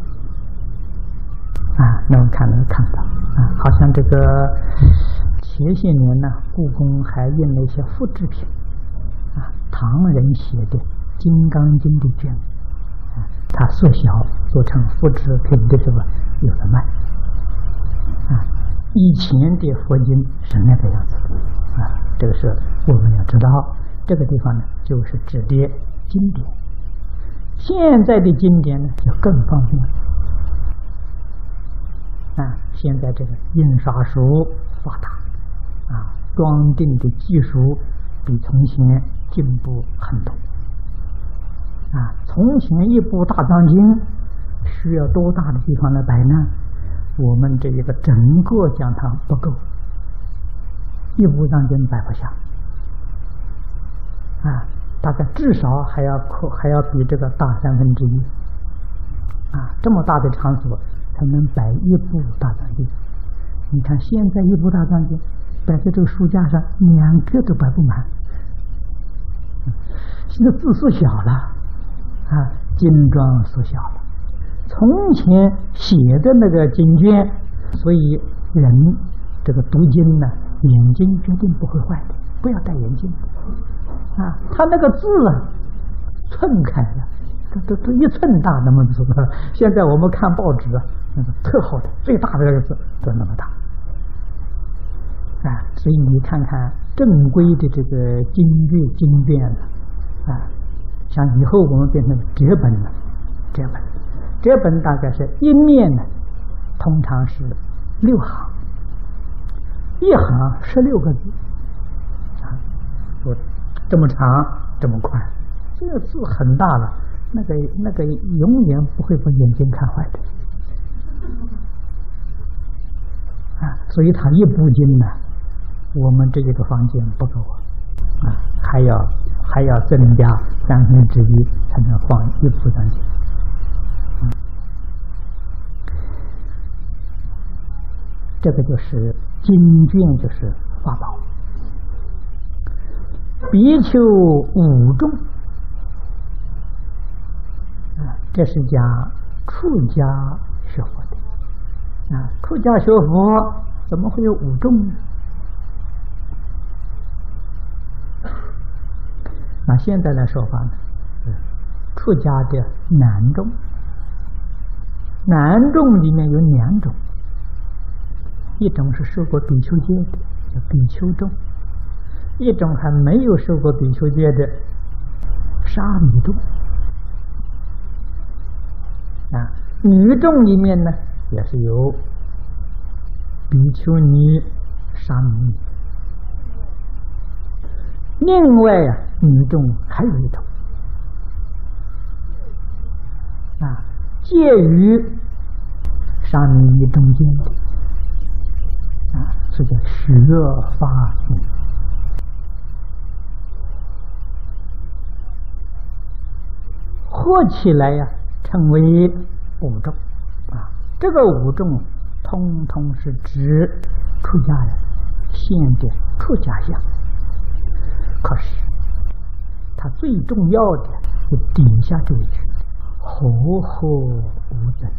能够看得到好像这个前些年呢，故宫还印了一些复制品唐人写的《金刚经》的卷它缩小做成复制品的时候有的卖以前的佛经是那个样子这个是我们要知道，这个地方呢就是指的经典，现在的经典呢就更方便现在这个印刷术发达装订的技术比从前进步很多从前一部大藏经需要多大的地方来摆呢？我们这一个整个讲堂不够，一部藏经摆不下大概至少还要比这个大1/3这么大的场所才能摆一部大藏经。你看现在一部大藏经摆在这个书架上2个都摆不满。现在字缩小了啊，经幢缩小了。从前写的那个经卷，所以人这个读经呢，眼睛决定不会坏的，不要戴眼镜啊。他那个字啊，寸开了，都1寸大那么字。现在我们看报纸啊，那个特好的最大的那个字都那么大啊。所以你看看正规的这个经卷啊，像以后我们变成折本了，折本大概是一面呢，通常是6行，1行16个字啊，说这么长这么宽，这个字很大了，那个永远不会把眼睛看坏的啊。所以他一部经呢，我们这一个房间不够啊，还要增加1/3才能放一部上去。这个就是经卷，就是法宝。比丘5众啊，这是讲出家学佛的啊。出家学佛怎么会有5众呢？那现在来说法呢，出家的男众，男众里面有2种。一种是受过比丘戒的，叫比丘众；一种还没有受过比丘戒的沙弥众。啊，女众里面呢也是有比丘尼、沙弥尼。另外啊，女众还有一种啊，介于沙弥尼中间的。啊，这叫学法女，合起来呀，称为5众啊。这个5众，通通是指出家人现的出家相。可是，它最重要的是底下这一句：和合无争。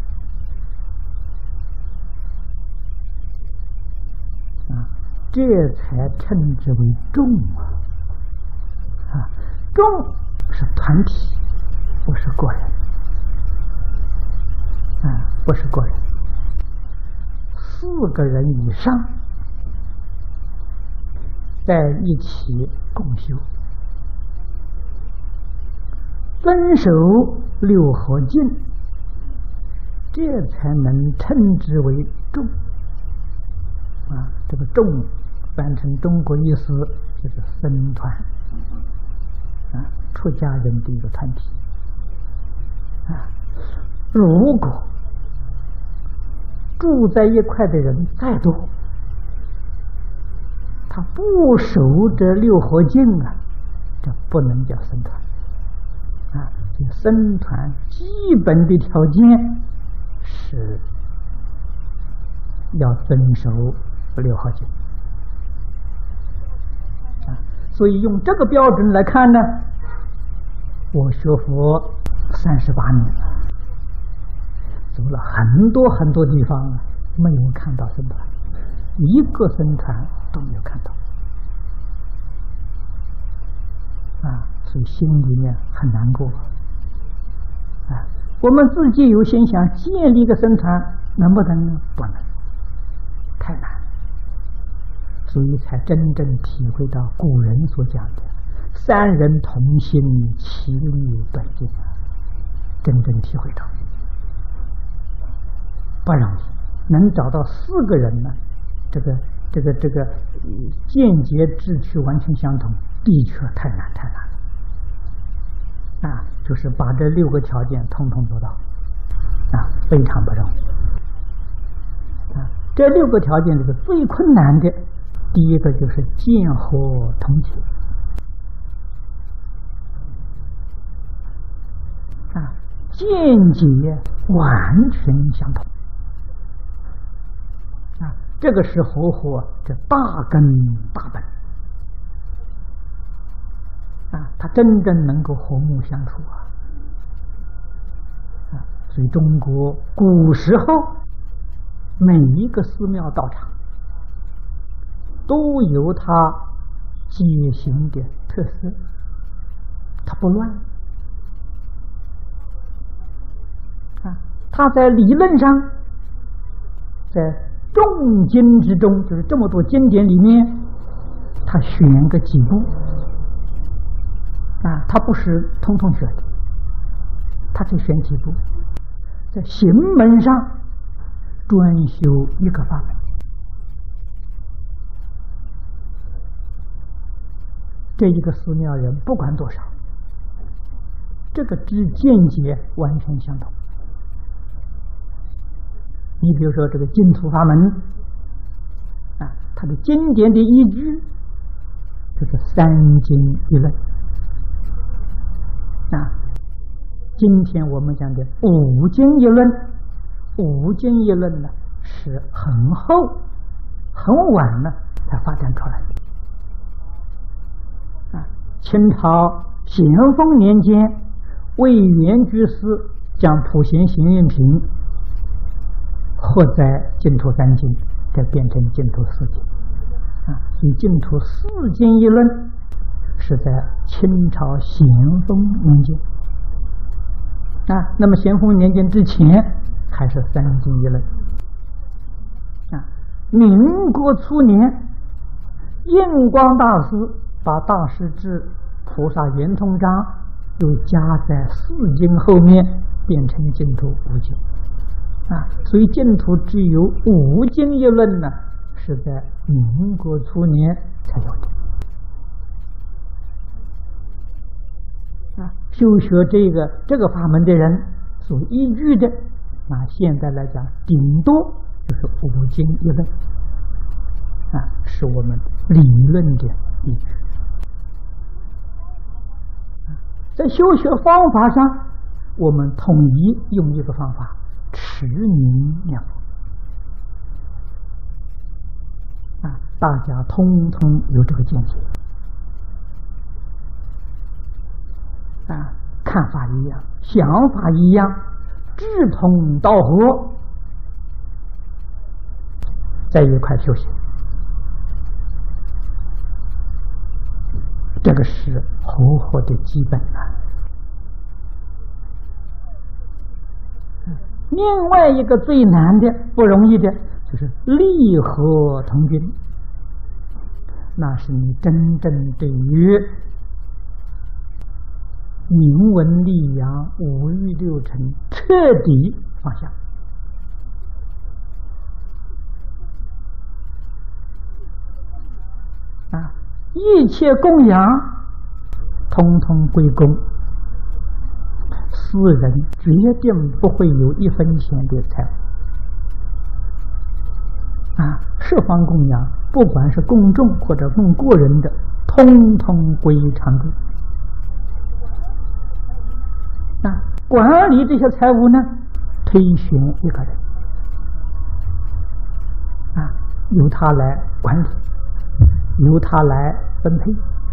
啊，这才称之为众啊！众是团体，不是个人啊，不是个人。4个人以上在一起共修，遵守6合敬，这才能称之为众。啊，这个众翻成中国意思就是僧团啊，出家人的一个团体啊。如果住在一块的人再多，他不守这6合敬啊，这不能叫僧团啊。这僧团基本的条件是要遵守6合敬啊，所以用这个标准来看呢，我学佛38年了，走了很多很多地方啊，没有看到僧团，一个僧团都没有看到啊，所以心里面很难过啊。我们自己有心想建立一个僧团，能不能呢？不能，太难。所以才真正体会到古人所讲的3人同心，其利断金啊，真正体会到不容易，能找到4个人呢，这个见解志趣完全相同，的确太难了啊！就是把这6个条件统统做到啊，非常不容易啊。这6个条件里头最困难的，第一个就是见和同解啊，见解完全相同啊。 这个是活活这大根大本他真正能够和睦相处所以中国古时候每一个寺庙道场都有它街行的特色，它不乱它在理论上，在众经之中，就是这么多经典里面，它选个几部它不是通通选的，它就选几部，在行门上专修一个法门。这一个寺庙人不管多少，这个之见解完全相同。你比如说这个净土法门它的经典的依据就是三经一论今天我们讲的五经一论，五经一论呢是很后很晚了才发展出来的清朝咸丰年间，魏源居士将普贤行愿品合在净土三经，再变成净土四经所以净土四经一论是在清朝咸丰年间那么咸丰年间之前还是三经一论民国初年，印光大师把大势至菩萨圆通章又加在四经后面，变成净土五经所以净土只有五经一论呢，是在民国初年才有的修学这个法门的人所依据的现在来讲顶多就是五经一论是我们理论的依据在修学方法上，我们统一用一个方法，持名念佛大家通通有这个见解看法一样，想法一样，志同道合，在一块修行，这个是活活的基本另外一个最难的不容易的就是利合同君，那是你真正对于明文立养五欲六尘彻底放下一切供养通通归公，私人决定不会有一分钱的财物十方供养，不管是供众或者供个人的，通通归常住管理这些财物呢，推选一个人由他来管理，由他来分配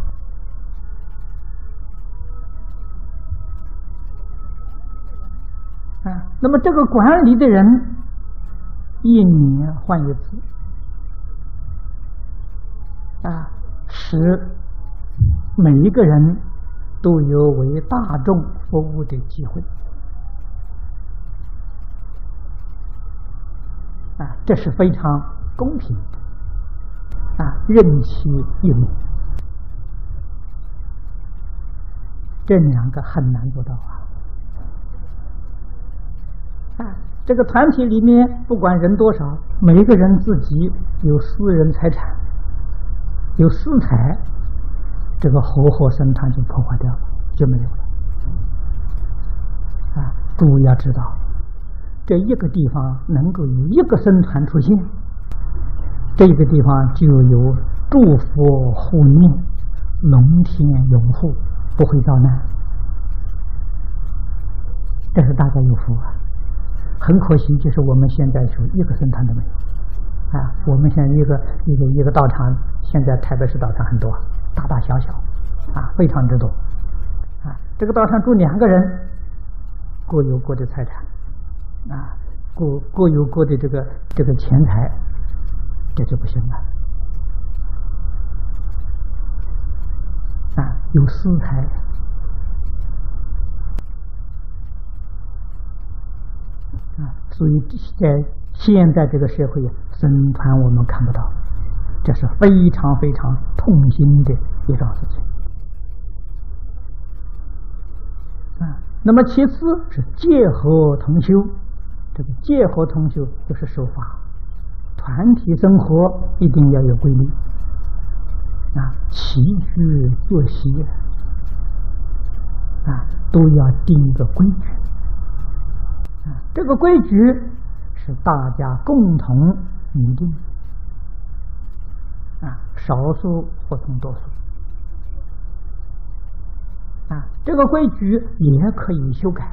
那么这个管理的人一年换一次使每一个人都有为大众服务的机会这是非常公平任其一名，这两个很难做到这个团体里面不管人多少，每一个人自己有私人财产，有私财，这个活活生态就破坏掉了，就没有了诸位要知道，这一个地方能够有一个僧团出现，这个地方就有诸佛护念，龙天拥护，不会遭难，这是大家有福很可惜，就是我们现在说一个僧团都没有我们现在一个道场，现在台北市道场很多，大大小小，非常之多，这个道场住2个人，各有各的财产，各有各的这个钱财，这就不行了，有私财。所以在现在这个社会，僧团我们看不到，这是非常非常痛心的一桩事情。那么其次是戒和同修，这个戒和同修就是守法，团体生活一定要有规律，起居作息都要定一个规矩。这个规矩是大家共同拟定，少数服从多数，这个规矩也可以修改，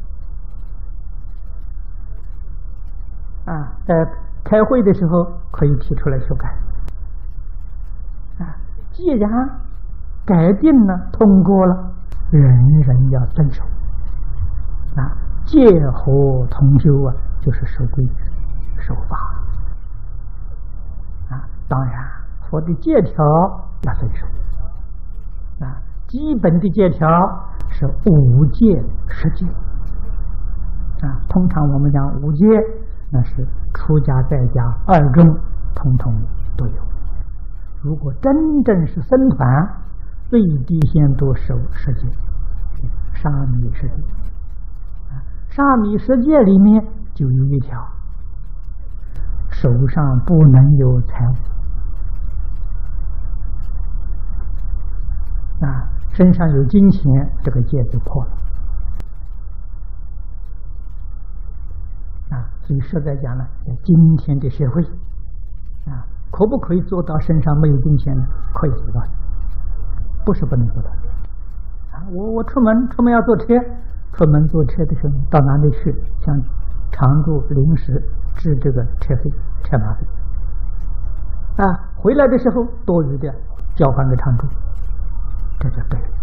在开会的时候可以提出来修改，既然改定了通过了，人人要遵守，戒和同修就是守规矩、守法，当然佛的戒条要遵守，基本的戒条是5戒10戒，通常我们讲5戒，那是出家在家2众统统都有。如果真正是僧团，最低限度守10戒，沙弥10戒。沙弥10戒里面就有一条，手上不能有财物，身上有金钱，这个戒就破了。所以实在讲呢，在今天的社会，可不可以做到身上没有金钱呢？可以做到，不是不能做到。我出门要坐车。出门坐车的时候，到哪里去，像常住临时支这个车费、车马费，回来的时候多余的交还给常住，这就对了。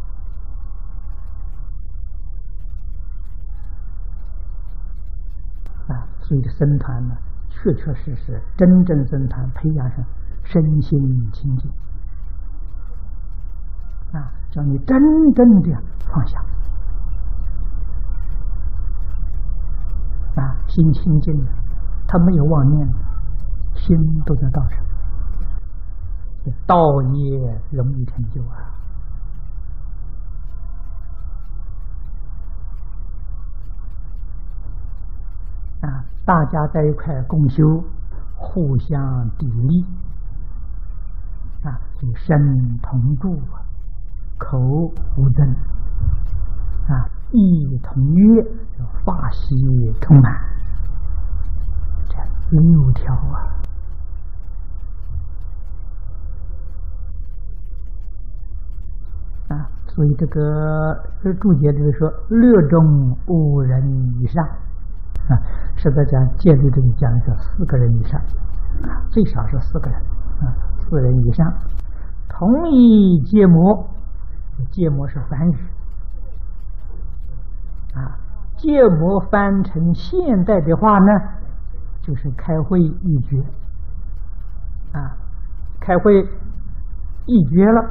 所以这僧团呢，确确实实真正僧团培养上身心清净，叫你真正的放下。心清净，他没有妄念，心都在道上，道业容易成就大家在一块共修，互相砥砺所以身同住，口无争意同悦，法喜充满，这6条所以这个注解里说6中5人以上，是在讲戒律这里讲的是4个人以上，最少是4个人，4人以上，同一戒摩，戒摩是梵语。戒摩翻成现代的话呢，就是开会议决开会议决了，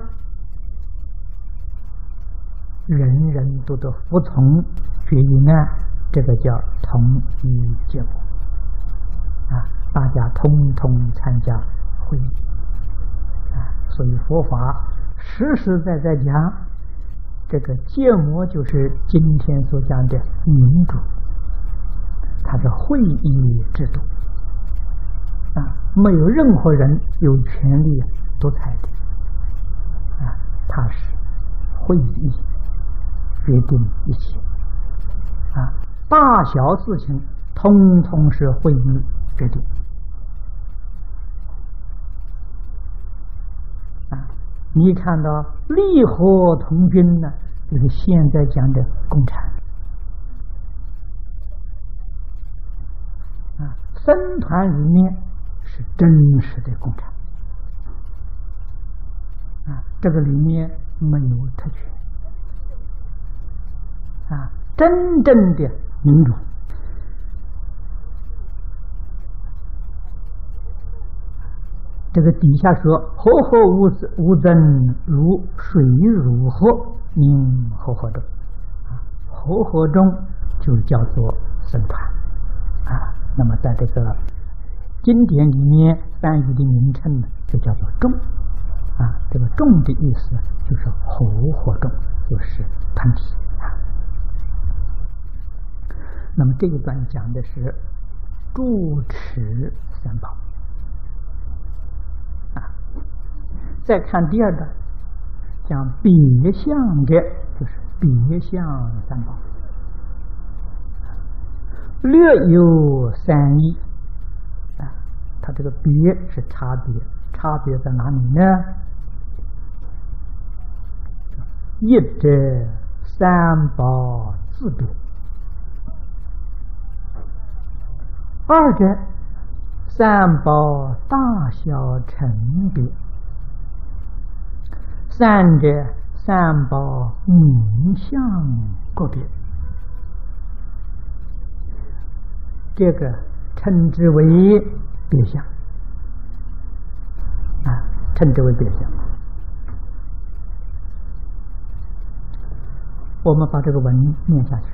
人人都得服从决议案，这个叫同一戒摩大家通通参加会议所以佛法实实在在讲，这个戒摩就是今天所讲的民主，它是会议制度没有任何人有权利独裁的它是会议决定一切大小事情通通是会议决定你看到利和同均呢，就是现在讲的共产僧团里面是真实的共产啊，这个里面没有特权啊，真正的民主。这个底下说和合无争，如水如河，名和合中。和合中就叫做僧团啊。那么在这个经典里面翻译的名称呢，就叫做众啊。这个众的意思就是和合众，就是团体啊。那么这一段讲的是住持三宝啊。再看第二段，讲别相的，就是别相三宝，略有三义啊。它这个别是差别，差别在哪里呢？一者三宝自别，二者三宝大小成别，三者三宝名相个别。这个称之为别相啊，称之为别相。我们把这个文念下去。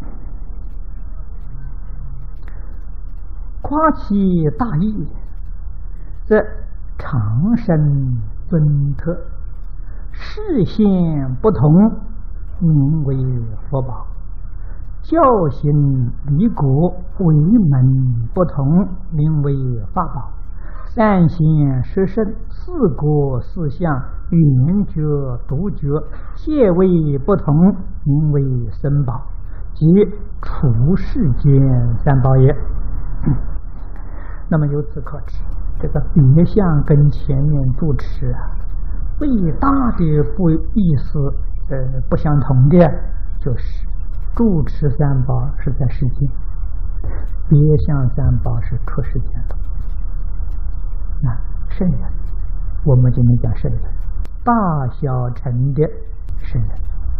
夸其大义，则长生尊特，视线不同，名为佛宝；教行离国，为门不同，名为法宝；三贤十圣，四果四相，圆觉独觉，戒位不同，名为僧宝，即处世间三宝也。那么由此可知，这个别相跟前面住持啊，最大的不意思不相同的，就是住持三宝是在世间，别相三宝是出世间的。那圣人，我们就能讲圣人，大小乘的圣人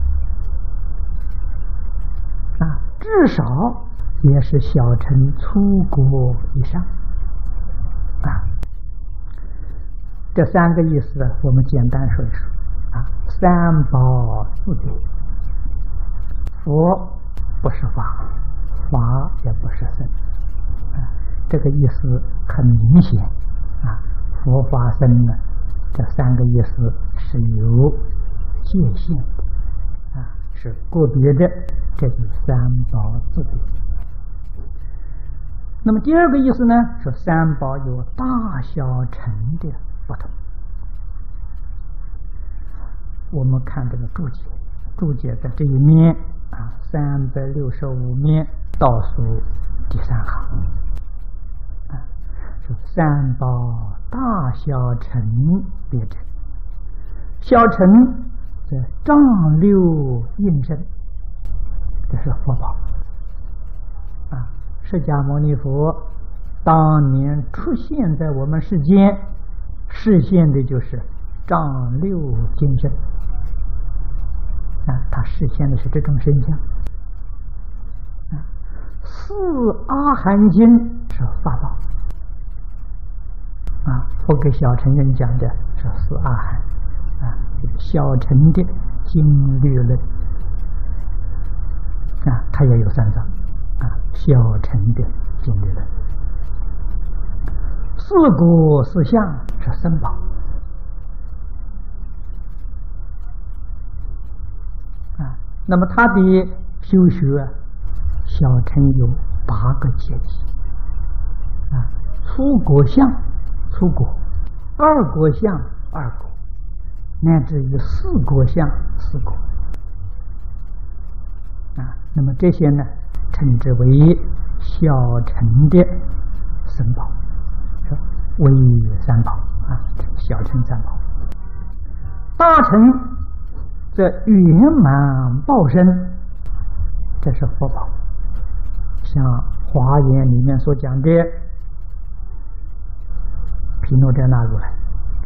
啊，至少也是小乘出国以上啊。这三个意思我们简单说一说啊。三宝自别，佛不是法，法也不是僧啊，这个意思很明显啊。佛法僧呢，这三个意思是有界限的啊，是个别的，这就是三宝自别。那么第二个意思呢，是三宝有大小乘的不同。我们看这个注解，注解在这一面啊，365面倒数第3行啊，是三宝大小乘别者，小乘这丈六应身，这是佛宝啊。释迦牟尼佛当年出现在我们世间，示现的就是丈六金身啊，他示现的是这种身相啊。四阿含经是法宝啊，佛给小乘人讲的是四阿含啊，小乘的经律论啊，它也有三藏啊，小乘的经律论。四果四相是僧宝啊。那么他的修学小乘有8个阶级啊，初果相初果，二果相二果，乃至于四果相四果啊。那么这些呢，称之为小乘的僧宝，为三宝啊，小乘三宝。大乘这圆满报身，这是佛宝，像华严里面所讲的毗卢遮那如来。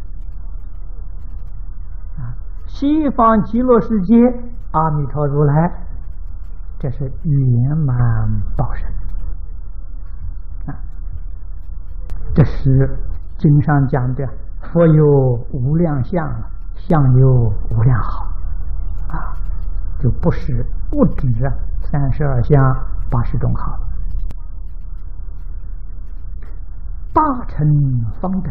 西方极乐世界阿弥陀如来，这是圆满报身这是经上讲的佛有无量相，相有无量好就不止32相80种好。大乘方等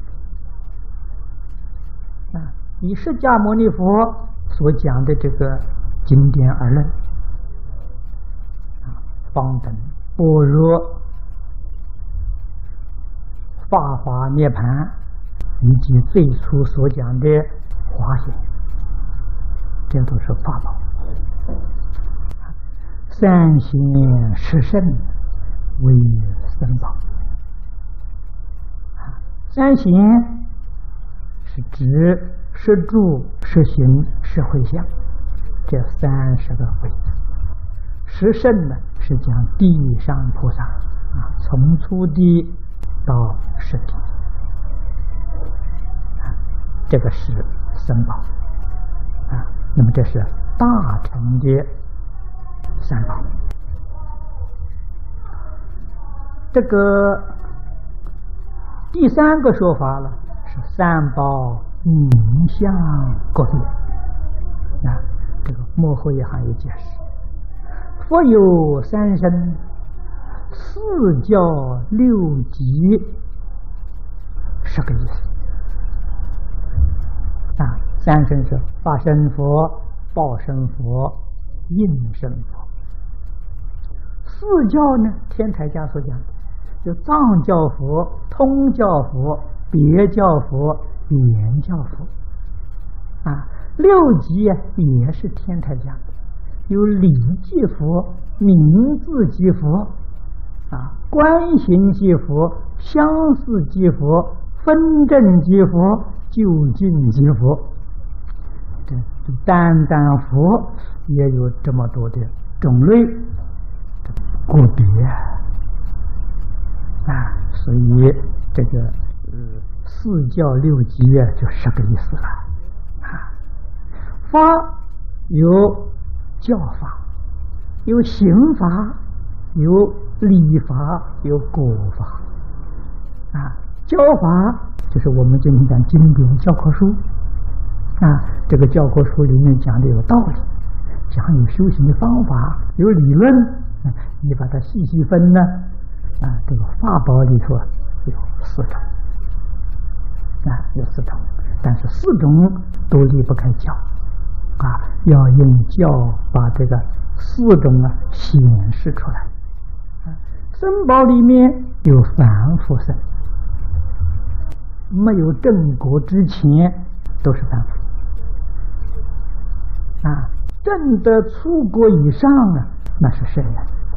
以释迦牟尼佛所讲的这个经典而论方等般若法华涅盘，以及最初所讲的华显，这都是法宝。三贤十圣为僧宝。三贤是指十住、十行、十回向这30个位置。十圣呢是讲地上菩萨从初地到十地这个是僧宝那么这是大乘的三宝。这个第3个说法了，是三宝名相各别这个幕后也还有解释。佛有三身4教6级，是个意思三身是法身佛、报身佛、应身佛。4教呢，天台家所讲有藏教佛、通教佛、别教佛、言教佛6级也是天台讲的，有理即佛、名字即佛观行即佛、相似即佛、分证即佛、究竟即佛。单佛也有这么多的种类，个别所以这个4教6级就是个意思了法有教法，有刑法，有理法，有果法教法就是我们今天讲经典教科书这个教科书里面讲的有道理，讲有修行的方法，有理论你把它细细分呢这个法宝里头有4种有4种，但是4种都离不开教要用教把这个4种显示出来僧宝里面有凡夫僧，没有正果之前都是凡夫证得出国以上那是圣人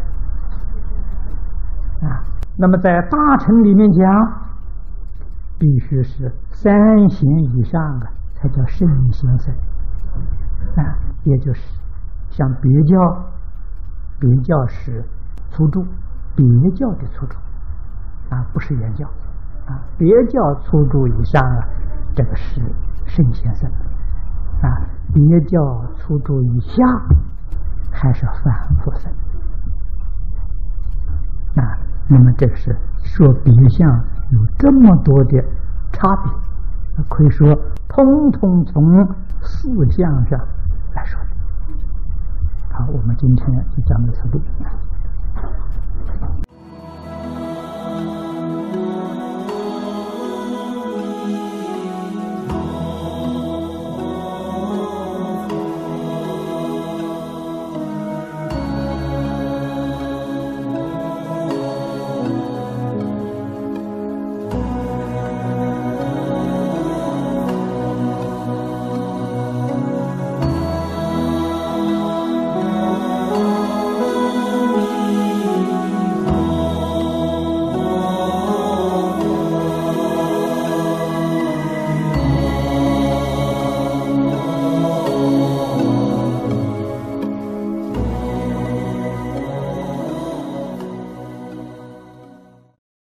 那么在大乘里面讲，必须是3贤以上才叫圣贤僧也就是像别教是初住，别教的初住不是原教别教初住以上这个是圣贤僧别教初住以下还是凡夫僧那么这是说别相有这么多的差别，可以说通通从4相上来说的。好，我们今天就讲到此地。